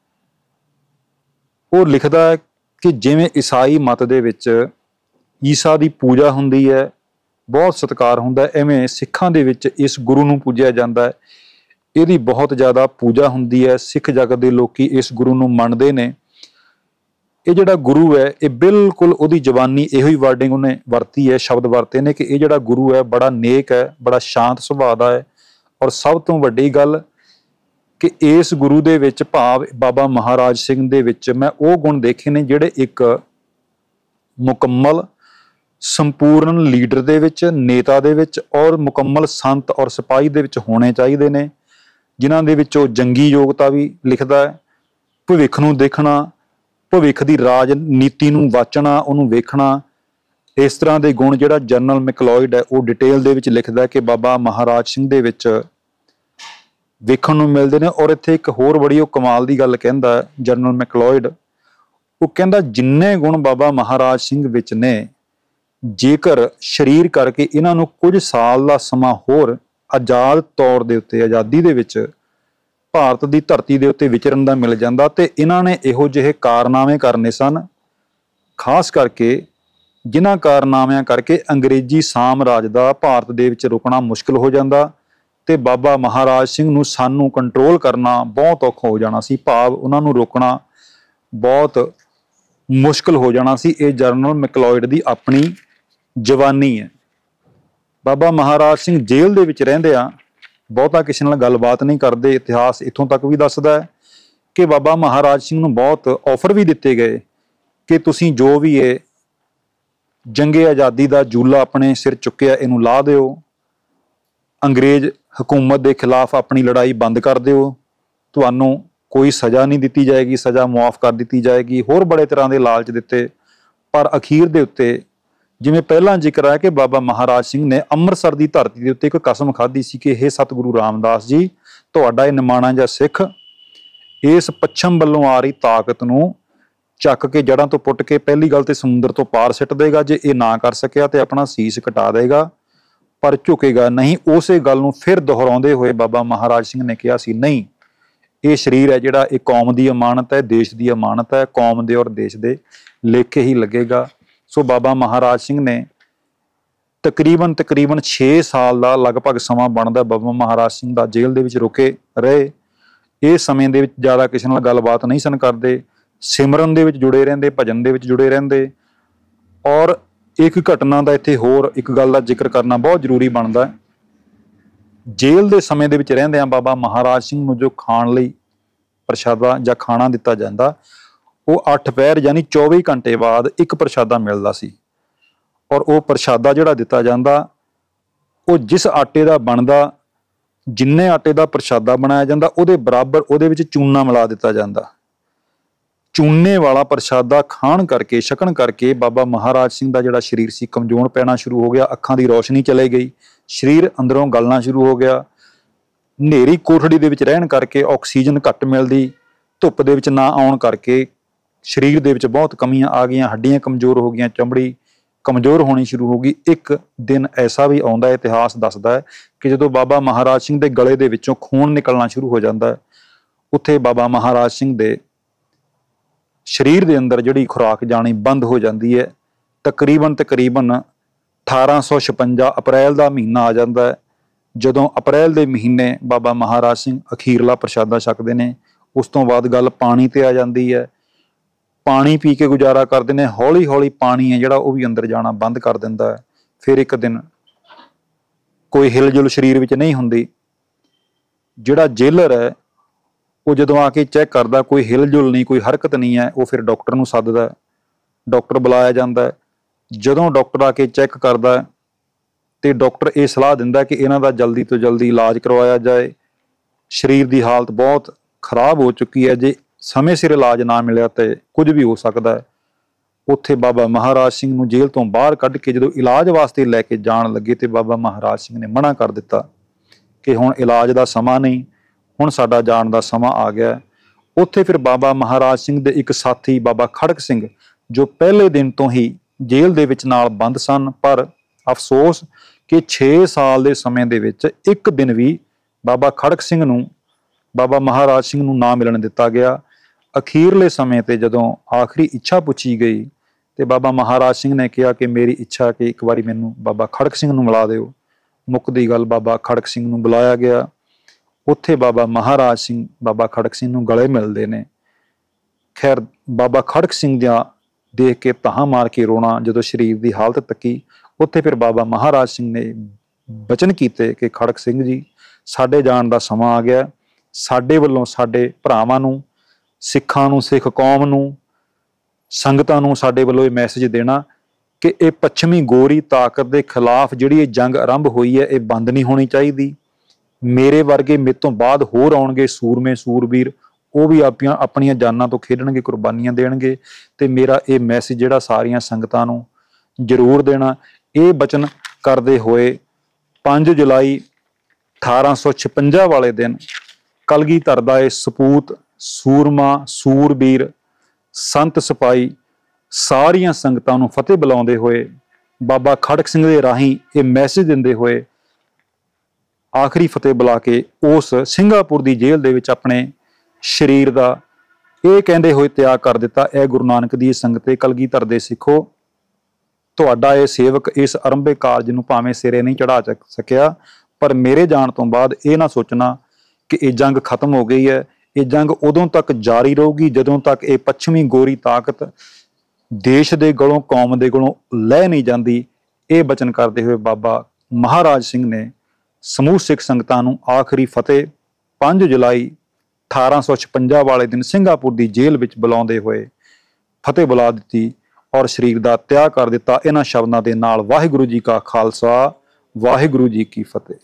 ਉਹ ਲਿਖਦਾ ਹੈ ਕਿ ਜਿਵੇਂ ਈਸਾਈ ਮਤ ਦੇ ਵਿੱਚ ਈਸਾ ਦੀ ਪੂਜਾ ਹੁੰਦੀ ਹੈ, ਬਹੁਤ ਸਤਿਕਾਰ ਹੁੰਦਾ, ਐਵੇਂ ਸਿੱਖਾਂ ਦੇ ਵਿੱਚ ਇਸ ਗੁਰੂ ਨੂੰ ਪੂਜਿਆ ਜਾਂਦਾ ਹੈ, ਇਹਦੀ ਬਹੁਤ ਜ਼ਿਆਦਾ ਪੂਜਾ ਹੁੰਦੀ ਹੈ। ਸਿੱਖ ਜਗਤ ਦੇ ਲੋਕੀ ਇਸ ਗੁਰੂ ਨੂੰ ਮੰਨਦੇ ਨੇ। ਇਹ ਜਿਹੜਾ ਗੁਰੂ ਹੈ, ਇਹ ਬਿਲਕੁਲ ਉਹਦੀ ਜ਼ਬਾਨੀ ਇਹੋ ਹੀ ਵਰਡਿੰਗ ਉਹਨੇ ਵਰਤੀ ਹੈ, ਸ਼ਬਦ ਵਰਤੇ ਨੇ ਕਿ ਇਹ ਜਿਹੜਾ ਗੁਰੂ ਹੈ ਬੜਾ ਨੇਕ ਹੈ, ਬੜਾ ਸ਼ਾਂਤ ਸੁਭਾਅ ਦਾ ਹੈ। ਔਰ ਸਭ ਤੋਂ ਵੱਡੀ ਗੱਲ ਕਿ ਇਸ ਗੁਰੂ ਦੇ ਵਿੱਚ, ਭਾਵ ਬਾਬਾ ਮਹਾਰਾਜ ਸਿੰਘ ਦੇ ਵਿੱਚ, ਮੈਂ ਉਹ ਗੁਣ ਦੇਖੇ ਨੇ ਜਿਹੜੇ ਇੱਕ ਮੁਕੰਮਲ ਸੰਪੂਰਨ ਲੀਡਰ ਦੇ ਵਿੱਚ, ਨੇਤਾ ਦੇ ਵਿੱਚ ਔਰ ਮੁਕੰਮਲ ਸੰਤ ਔਰ ਸਿਪਾਹੀ ਦੇ ਵਿੱਚ ਹੋਣੇ ਚਾਹੀਦੇ ਨੇ, ਜਿਨ੍ਹਾਂ ਦੇ ਵਿੱਚ ਉਹ ਜੰਗੀ ਯੋਗਤਾ ਵੀ ਲਿਖਦਾ ਹੈ, ਭਵਿੱਖ ਨੂੰ ਦੇਖਣਾ, ਭਵਿੱਖ ਦੀ ਰਾਜਨੀਤੀ ਨੂੰ ਵਾਚਣਾ, ਉਹਨੂੰ ਵੇਖਣਾ। ਇਸ ਤਰ੍ਹਾਂ ਦੇ ਗੁਣ ਜਿਹੜਾ ਜਨਰਲ ਮੈਕਲੋਇਡ ਹੈ ਉਹ ਡਿਟੇਲ ਦੇ ਵਿੱਚ ਲਿਖਦਾ ਕਿ ਬਾਬਾ ਮਹਾਰਾਜ ਸਿੰਘ ਦੇ ਵਿੱਚ ਵੇਖਣ ਨੂੰ ਮਿਲਦੇ ਨੇ। ਔਰ ਇੱਥੇ ਇੱਕ ਹੋਰ ਬੜੀ ਉਹ ਕਮਾਲ ਦੀ ਗੱਲ ਕਹਿੰਦਾ ਜਨਰਲ ਮੈਕਲੋਇਡ, ਉਹ ਕਹਿੰਦਾ ਜਿੰਨੇ ਗੁਣ ਬਾਬਾ ਮਹਾਰਾਜ ਸਿੰਘ ਵਿੱਚ ਨੇ, ਜੇਕਰ ਸਰੀਰ ਕਰਕੇ ਇਹਨਾਂ ਨੂੰ ਕੁਝ ਸਾਲ ਦਾ ਸਮਾਂ ਹੋਰ ਆਜ਼ਾਦ ਤੌਰ ਦੇ ਉੱਤੇ, ਆਜ਼ਾਦੀ ਦੇ ਵਿੱਚ ਭਾਰਤ ਦੀ ਧਰਤੀ ਦੇ ਉੱਤੇ ਵਿਚਰਨ ਦਾ ਮਿਲ ਜਾਂਦਾ ਤੇ ਇਹਨਾਂ ਨੇ ਇਹੋ ਜਿਹੇ ਕਾਰਨਾਮੇ ਕਰਨੇ ਸਨ, ਖਾਸ ਕਰਕੇ ਜਿਨ੍ਹਾਂ ਕਾਰਨਾਮਿਆਂ ਕਰਕੇ ਅੰਗਰੇਜ਼ੀ ਸਾਮਰਾਜ ਦਾ ਭਾਰਤ ਦੇ ਵਿੱਚ ਰੁਕਣਾ ਮੁਸ਼ਕਲ ਹੋ ਜਾਂਦਾ ਤੇ ਬਾਬਾ ਮਹਾਰਾਜ ਸਿੰਘ ਨੂੰ ਸਾਨੂੰ ਕੰਟਰੋਲ ਕਰਨਾ ਬਹੁਤ ਔਖਾ ਹੋ ਜਾਣਾ ਸੀ, ਭਾਵ ਉਹਨਾਂ ਨੂੰ ਰੋਕਣਾ ਬਹੁਤ ਮੁਸ਼ਕਲ ਹੋ ਜਾਣਾ ਸੀ। ਇਹ ਜਨਰਲ ਮੈਕਲੋਇਡ ਦੀ ਆਪਣੀ ਜਵਾਨੀ ਹੈ। ਬਾਬਾ ਮਹਾਰਾਜ ਸਿੰਘ ਜੇਲ੍ਹ ਦੇ ਵਿੱਚ ਰਹਿੰਦਿਆਂ ਬਹੁਤਾ ਕਿਸੇ ਨਾਲ ਗੱਲਬਾਤ ਨਹੀਂ ਕਰਦੇ। ਇਤਿਹਾਸ ਇੱਥੋਂ ਤੱਕ ਵੀ ਦੱਸਦਾ ਹੈ ਕਿ ਬਾਬਾ ਮਹਾਰਾਜ ਸਿੰਘ ਨੂੰ ਬਹੁਤ ਆਫਰ ਵੀ ਦਿੱਤੇ ਗਏ ਕਿ ਤੁਸੀਂ ਜੋ ਵੀ ਇਹ ਜੰਗੇ ਆਜ਼ਾਦੀ ਦਾ ਜੂਲਾ ਆਪਣੇ ਸਿਰ ਚੁੱਕਿਆ ਇਹਨੂੰ ਲਾ ਦਿਓ, ਅੰਗਰੇਜ਼ ਹਕੂਮਤ ਦੇ ਖਿਲਾਫ ਆਪਣੀ ਲੜਾਈ ਬੰਦ ਕਰ ਦਿਓ, ਤੁਹਾਨੂੰ ਕੋਈ ਸਜ਼ਾ ਨਹੀਂ ਦਿੱਤੀ ਜਾਏਗੀ, ਸਜ਼ਾ ਮੁਆਫ ਕਰ ਦਿੱਤੀ ਜਾਏਗੀ। ਹੋਰ ਬੜੇ ਤਰ੍ਹਾਂ ਦੇ ਲਾਲਚ ਦਿੱਤੇ, ਪਰ ਅਖੀਰ ਦੇ ਉੱਤੇ ਜਿਵੇਂ ਪਹਿਲਾਂ ਜ਼ਿਕਰ ਹੈ ਕਿ ਬਾਬਾ ਮਹਾਰਾਜ ਸਿੰਘ ਨੇ ਅੰਮ੍ਰਿਤਸਰ ਦੀ ਧਰਤੀ ਦੇ ਉੱਤੇ ਇੱਕ ਕਸਮ ਖਾਧੀ ਸੀ ਕਿ ਇਹ ਸਤਿਗੁਰੂ ਰਾਮਦਾਸ ਜੀ, ਤੁਹਾਡਾ ਇਹ ਨਿਮਾਣਾ ਜਿਹਾ ਸਿੱਖ ਇਸ ਪੱਛਮ ਵੱਲੋਂ ਆ ਰਹੀ ਤਾਕਤ ਨੂੰ ਚੱਕ ਕੇ ਜੜ੍ਹਾਂ ਤੋਂ ਪੁੱਟ ਕੇ ਪਹਿਲੀ ਗੱਲ ਤੇ ਸਮੁੰਦਰ ਤੋਂ ਪਾਰ ਸਿੱਟ ਦੇਗਾ, ਜੇ ਇਹ ਨਾ ਕਰ ਸਕਿਆ ਤੇ ਆਪਣਾ ਸੀਸ ਕਟਾ ਦੇਗਾ, ਪਰ ਝੁਕੇਗਾ ਨਹੀਂ। ਉਸੇ ਗੱਲ ਨੂੰ ਫਿਰ ਦੁਹਰਾਉਂਦੇ ਹੋਏ ਬਾਬਾ ਮਹਾਰਾਜ ਸਿੰਘ ਨੇ ਕਿਹਾ ਸੀ, ਨਹੀਂ, ਇਹ ਸਰੀਰ ਹੈ ਜਿਹੜਾ ਇਹ ਕੌਮ ਦੀ ਅਮਾਨਤ ਹੈ, ਦੇਸ਼ ਦੀ ਅਮਾਨਤ ਹੈ, ਕੌਮ ਦੇ ਔਰ ਦੇਸ਼ ਦੇ ਲੇਖੇ ਹੀ ਲੱਗੇਗਾ। ਸੋ ਬਾਬਾ ਮਹਾਰਾਜ ਸਿੰਘ ਨੇ ਤਕਰੀਬਨ ਤਕਰੀਬਨ ਛੇ ਸਾਲ ਦਾ ਲਗਭਗ ਸਮਾਂ ਬਣਦਾ ਬਾਬਾ ਮਹਾਰਾਜ ਸਿੰਘ ਦਾ ਜੇਲ੍ਹ ਦੇ ਵਿੱਚ ਰੁਕੇ ਰਹੇ। ਇਹ ਸਮੇਂ ਦੇ ਵਿੱਚ ਜ਼ਿਆਦਾ ਕਿਸੇ ਨਾਲ ਗੱਲਬਾਤ ਨਹੀਂ ਸਨ ਕਰਦੇ, ਸਿਮਰਨ ਦੇ ਵਿੱਚ ਜੁੜੇ ਰਹਿੰਦੇ, ਭਜਨ ਦੇ ਵਿੱਚ ਜੁੜੇ ਰਹਿੰਦੇ। ਔਰ ਇੱਕ ਘਟਨਾ ਦਾ ਇੱਥੇ ਹੋਰ ਇੱਕ ਗੱਲ ਦਾ ਜ਼ਿਕਰ ਕਰਨਾ ਬਹੁਤ ਜ਼ਰੂਰੀ ਬਣਦਾ। ਜੇਲ੍ਹ ਦੇ ਸਮੇਂ ਦੇ ਵਿੱਚ ਰਹਿੰਦਿਆਂ ਬਾਬਾ ਮਹਾਰਾਜ ਸਿੰਘ ਨੂੰ ਜੋ ਖਾਣ ਲਈ ਪ੍ਰਸ਼ਾਦਾ ਜਾਂ ਖਾਣਾ ਦਿੱਤਾ ਜਾਂਦਾ, ਉਹ ਅੱਠ ਪਹਿਰ ਯਾਨੀ ਚੌਵੀ ਘੰਟੇ ਬਾਅਦ ਇੱਕ ਪ੍ਰਸ਼ਾਦਾ ਮਿਲਦਾ ਸੀ। ਔਰ ਉਹ ਪ੍ਰਸ਼ਾਦਾ ਜਿਹੜਾ ਦਿੱਤਾ ਜਾਂਦਾ ਉਹ ਜਿਸ ਆਟੇ ਦਾ ਬਣਦਾ, ਜਿੰਨੇ ਆਟੇ ਦਾ ਪ੍ਰਸ਼ਾਦਾ ਬਣਾਇਆ ਜਾਂਦਾ ਉਹਦੇ ਬਰਾਬਰ ਉਹਦੇ ਵਿੱਚ ਚੂਨਾ ਮਿਲਾ ਦਿੱਤਾ ਜਾਂਦਾ। ਚੂਨੇ ਵਾਲਾ ਪ੍ਰਸ਼ਾਦਾ ਖਾਣ ਕਰਕੇ, ਛਕਣ ਕਰਕੇ ਬਾਬਾ ਮਹਾਰਾਜ ਸਿੰਘ ਦਾ ਜਿਹੜਾ ਸਰੀਰ ਸੀ ਕਮਜ਼ੋਰ ਪੈਣਾ ਸ਼ੁਰੂ ਹੋ ਗਿਆ, ਅੱਖਾਂ ਦੀ ਰੌਸ਼ਨੀ ਚਲੇ ਗਈ, ਸਰੀਰ ਅੰਦਰੋਂ ਗਲਣਾ ਸ਼ੁਰੂ ਹੋ ਗਿਆ। ਹਨੇਰੀ ਕੋਠੜੀ ਦੇ ਵਿੱਚ ਰਹਿਣ ਕਰਕੇ ਆਕਸੀਜਨ ਘੱਟ ਮਿਲਦੀ, ਧੁੱਪ ਦੇ ਵਿੱਚ ਨਾ ਆਉਣ ਕਰਕੇ ਸਰੀਰ ਦੇ ਵਿੱਚ ਬਹੁਤ ਕਮੀਆਂ ਆ ਗਈਆਂ, ਹੱਡੀਆਂ ਕਮਜ਼ੋਰ ਹੋ ਗਈਆਂ, ਚਮੜੀ ਕਮਜ਼ੋਰ ਹੋਣੀ ਸ਼ੁਰੂ ਹੋ ਗਈ। ਇੱਕ ਦਿਨ ਐਸਾ ਵੀ ਆਉਂਦਾ, ਇਤਿਹਾਸ ਦੱਸਦਾ ਹੈ ਕਿ ਜਦੋਂ ਬਾਬਾ ਮਹਾਰਾਜ ਸਿੰਘ ਦੇ ਗਲੇ ਦੇ ਵਿੱਚੋਂ ਖੂਨ ਨਿਕਲਣਾ ਸ਼ੁਰੂ ਹੋ ਜਾਂਦਾ ਹੈ, ਉੱਥੇ ਬਾਬਾ ਮਹਾਰਾਜ ਸਿੰਘ ਦੇ ਸਰੀਰ ਦੇ ਅੰਦਰ ਜਿਹੜੀ ਖੁਰਾਕ ਜਾਣੀ ਬੰਦ ਹੋ ਜਾਂਦੀ ਹੈ। ਤਕਰੀਬਨ ਤਕਰੀਬਨ ਅਠਾਰਾਂ ਸੌ ਛਪੰਜਾ ਅਪ੍ਰੈਲ ਦਾ ਮਹੀਨਾ ਆ ਜਾਂਦਾ ਹੈ, ਜਦੋਂ ਅਪ੍ਰੈਲ ਦੇ ਮਹੀਨੇ ਬਾਬਾ ਮਹਾਰਾਜ ਸਿੰਘ ਅਖੀਰਲਾ ਪ੍ਰਸ਼ਾਦਾ ਛਕਦੇ ਨੇ। ਉਸ ਤੋਂ ਬਾਅਦ ਗੱਲ ਪਾਣੀ ਤੇ ਆ ਜਾਂਦੀ ਹੈ, ਪਾਣੀ ਪੀ ਕੇ ਗੁਜ਼ਾਰਾ ਕਰਦੇ ਨੇ। ਹੌਲੀ ਹੌਲੀ ਪਾਣੀ ਹੈ ਜਿਹੜਾ ਉਹ ਵੀ ਅੰਦਰ ਜਾਣਾ ਬੰਦ ਕਰ ਦਿੰਦਾ ਹੈ। ਫਿਰ ਇੱਕ ਦਿਨ ਕੋਈ ਹਿਲਜੁਲ ਸਰੀਰ ਵਿੱਚ ਨਹੀਂ ਹੁੰਦੀ। ਜਿਹੜਾ ਜੇਲਰ ਹੈ ਉਹ ਜਦੋਂ ਆ ਕੇ ਚੈੱਕ ਕਰਦਾ ਕੋਈ ਹਿਲਜੁਲ ਨਹੀਂ, ਕੋਈ ਹਰਕਤ ਨਹੀਂ ਹੈ, ਉਹ ਫਿਰ ਡਾਕਟਰ ਨੂੰ ਸੱਦਦਾ, ਡਾਕਟਰ ਬੁਲਾਇਆ ਜਾਂਦਾ। ਜਦੋਂ ਡਾਕਟਰ ਆ ਕੇ ਚੈੱਕ ਕਰਦਾ ਤੇ ਡਾਕਟਰ ਇਹ ਸਲਾਹ ਦਿੰਦਾ ਕਿ ਇਹਨਾਂ ਦਾ ਜਲਦੀ ਤੋਂ ਜਲਦੀ ਇਲਾਜ ਕਰਵਾਇਆ ਜਾਏ, ਸਰੀਰ ਦੀ ਹਾਲਤ ਬਹੁਤ ਖਰਾਬ ਹੋ ਚੁੱਕੀ ਹੈ, ਜੇ ਸਮੇਂ ਸਿਰ ਇਲਾਜ ਨਾ ਮਿਲਿਆ ਤੇ ਕੁਝ ਵੀ ਹੋ ਸਕਦਾ ਹੈ। ਉੱਥੇ ਬਾਬਾ ਮਹਾਰਾਜ ਸਿੰਘ ਨੂੰ ਜੇਲ੍ਹ ਤੋਂ ਬਾਹਰ ਕੱਢ ਕੇ ਜਦੋਂ ਇਲਾਜ ਵਾਸਤੇ ਲੈ ਕੇ ਜਾਣ ਲੱਗੇ ਤੇ ਬਾਬਾ ਮਹਾਰਾਜ ਸਿੰਘ ਨੇ ਮਨਾ ਕਰ ਦਿੱਤਾ ਕਿ ਹੁਣ ਇਲਾਜ ਦਾ ਸਮਾਂ ਨਹੀਂ, ਹੁਣ ਸਾਡਾ ਜਾਣ ਦਾ ਸਮਾਂ ਆ ਗਿਆ। ਉੱਥੇ ਫਿਰ ਬਾਬਾ ਮਹਾਰਾਜ ਸਿੰਘ ਦੇ ਇੱਕ ਸਾਥੀ ਬਾਬਾ ਖੜਕ ਸਿੰਘ, ਜੋ ਪਹਿਲੇ ਦਿਨ ਤੋਂ ਹੀ ਜੇਲ੍ਹ ਦੇ ਵਿੱਚ ਨਾਲ ਬੰਦ ਸਨ, ਪਰ ਅਫਸੋਸ ਕਿ ਛੇ ਸਾਲ ਦੇ ਸਮੇਂ ਦੇ ਵਿੱਚ ਇੱਕ ਦਿਨ ਵੀ ਬਾਬਾ ਖੜਕ ਸਿੰਘ ਨੂੰ, ਬਾਬਾ ਮਹਾਰਾਜ ਸਿੰਘ ਨੂੰ ਨਾ ਮਿਲਣ ਦਿੱਤਾ ਗਿਆ। ਅਖੀਰਲੇ ਸਮੇਂ ਤੇ ਜਦੋਂ ਆਖਰੀ ਇੱਛਾ ਪੁੱਛੀ ਗਈ ਤੇ ਬਾਬਾ ਮਹਾਰਾਜ ਸਿੰਘ ਨੇ ਕਿਹਾ ਕਿ ਮੇਰੀ ਇੱਛਾ ਕਿ ਇੱਕ ਵਾਰੀ ਮੈਨੂੰ ਬਾਬਾ ਖੜਕ ਸਿੰਘ ਨੂੰ ਮਿਲਾ ਦਿਓ। ਮੁੱਕਦੀ ਗੱਲ, ਬਾਬਾ ਖੜਕ ਸਿੰਘ ਨੂੰ ਬੁਲਾਇਆ ਗਿਆ। ਉੱਥੇ ਬਾਬਾ ਮਹਾਰਾਜ ਸਿੰਘ ਬਾਬਾ ਖੜਕ ਸਿੰਘ ਨੂੰ ਗਲੇ ਮਿਲਦੇ ਨੇ। ਖੈਰ, ਬਾਬਾ ਖੜਕ ਸਿੰਘ ਦਾ ਦੇਖ ਕੇ ਤਾਹਾਂ ਮਾਰ ਕੇ ਰੋਣਾ ਜਦੋਂ ਸਰੀਰ ਦੀ ਹਾਲਤ ਤੱਕੀ, ਉੱਥੇ ਫਿਰ ਬਾਬਾ ਮਹਾਰਾਜ ਸਿੰਘ ਨੇ ਬਚਨ ਕੀਤੇ ਕਿ ਖੜਕ ਸਿੰਘ ਜੀ, ਸਾਡੇ ਜਾਣ ਦਾ ਸਮਾਂ ਆ ਗਿਆ। ਸਾਡੇ ਵੱਲੋਂ ਸਾਡੇ ਭਰਾਵਾਂ ਨੂੰ, ਸਿੱਖਾਂ ਨੂੰ, ਸਿੱਖ ਕੌਮ ਨੂੰ, ਸੰਗਤਾਂ ਨੂੰ ਸਾਡੇ ਵੱਲੋਂ ਇਹ ਮੈਸੇਜ ਦੇਣਾ ਕਿ ਇਹ ਪੱਛਮੀ ਗੋਰੀ ਤਾਕਤ ਦੇ ਖਿਲਾਫ ਜਿਹੜੀ ਇਹ ਜੰਗ ਆਰੰਭ ਹੋਈ ਹੈ, ਇਹ ਬੰਦ ਨਹੀਂ ਹੋਣੀ ਚਾਹੀਦੀ। ਮੇਰੇ ਵਰਗੇ ਮੇਰੇ ਤੋਂ ਬਾਅਦ ਹੋਰ ਆਉਣਗੇ ਸੂਰਮੇ ਸੂਰਬੀਰ, ਉਹ ਵੀ ਆਪਣੀਆਂ ਆਪਣੀਆਂ ਜਾਨਾਂ ਤੋਂ ਖੇਡਣਗੇ, ਕੁਰਬਾਨੀਆਂ ਦੇਣਗੇ। ਤੇ ਮੇਰਾ ਇਹ ਮੈਸੇਜ ਜਿਹੜਾ ਸਾਰੀਆਂ ਸੰਗਤਾਂ ਨੂੰ ਜ਼ਰੂਰ ਦੇਣਾ। ਇਹ ਬਚਨ ਕਰਦੇ ਹੋਏ ਪੰਜ ਜੁਲਾਈ ਅਠਾਰਾਂ ਸੌ ਛਪੰਜਾ ਵਾਲੇ ਦਿਨ ਕਲਗੀਧਰ ਦਾ ਇਹ ਸਪੂਤ, ਸੂਰਮਾ, ਸੂਰਬੀਰ, ਸੰਤ ਸਿਪਾਹੀ ਸਾਰੀਆਂ ਸੰਗਤਾਂ ਨੂੰ ਫਤਿਹ ਬੁਲਾਉਂਦੇ ਹੋਏ, ਬਾਬਾ ਖੜਕ ਸਿੰਘ ਦੇ ਰਾਹੀਂ ਇਹ ਮੈਸੇਜ ਦਿੰਦੇ ਹੋਏ ਆਖਰੀ ਫਤਿਹ ਬੁਲਾ ਕੇ ਉਸ ਸਿੰਗਾਪੁਰ ਦੀ ਜੇਲ੍ਹ ਦੇ ਵਿੱਚ ਆਪਣੇ ਸਰੀਰ ਦਾ ਇਹ ਕਹਿੰਦੇ ਹੋਏ ਤਿਆਗ ਕਰ ਦਿੱਤਾ, ਇਹ ਗੁਰੂ ਨਾਨਕ ਦੀ ਸੰਗਤੇ ਕਲਗੀਧਰ ਦੇ ਸਿੱਖੋ, ਤੁਹਾਡਾ ਇਹ ਸੇਵਕ ਇਸ ਅਰੰਭੇ ਕਾਰਜ ਨੂੰ ਭਾਵੇਂ ਸਿਰੇ ਨਹੀਂ ਚੜਾ ਸਕਿਆ, ਪਰ ਮੇਰੇ ਜਾਣ ਤੋਂ ਬਾਅਦ ਇਹ ਨਾ ਸੋਚਣਾ ਕਿ ਇਹ ਜੰਗ ਖਤਮ ਹੋ ਗਈ ਹੈ। ਇਹ ਜੰਗ ਉਦੋਂ ਤੱਕ ਜਾਰੀ ਰਹੂਗੀ ਜਦੋਂ ਤੱਕ ਇਹ ਪੱਛਮੀ ਗੋਰੀ ਤਾਕਤ ਦੇਸ਼ ਦੇ ਗਲੋਂ, ਕੌਮ ਦੇ ਗਲੋਂ ਲੈ ਨਹੀਂ ਜਾਂਦੀ। ਇਹ ਬਚਨ ਕਰਦੇ ਹੋਏ ਬਾਬਾ ਮਹਾਰਾਜ ਸਿੰਘ ਨੇ ਸਮੂਹ ਸਿੱਖ ਸੰਗਤਾਂ ਨੂੰ ਆਖਰੀ ਫਤਿਹ ਪੰਜ ਜੁਲਾਈ ਅਠਾਰਾਂ ਸੌ ਛਪੰਜਾ ਵਾਲੇ ਦਿਨ ਸਿੰਗਾਪੁਰ ਦੀ ਜੇਲ੍ਹ ਵਿੱਚ ਬੁਲਾਉਂਦੇ ਹੋਏ ਫਤਿਹ ਬੁਲਾ ਦਿੱਤੀ ਔਰ ਸਰੀਰ ਦਾ ਤਿਆਗ ਕਰ ਦਿੱਤਾ। ਇਹਨਾਂ ਸ਼ਬਦਾਂ ਦੇ ਨਾਲ ਵਾਹਿਗੁਰੂ ਜੀ ਕਾ ਖਾਲਸਾ, ਵਾਹਿਗੁਰੂ ਜੀ ਕੀ ਫਤਿਹ।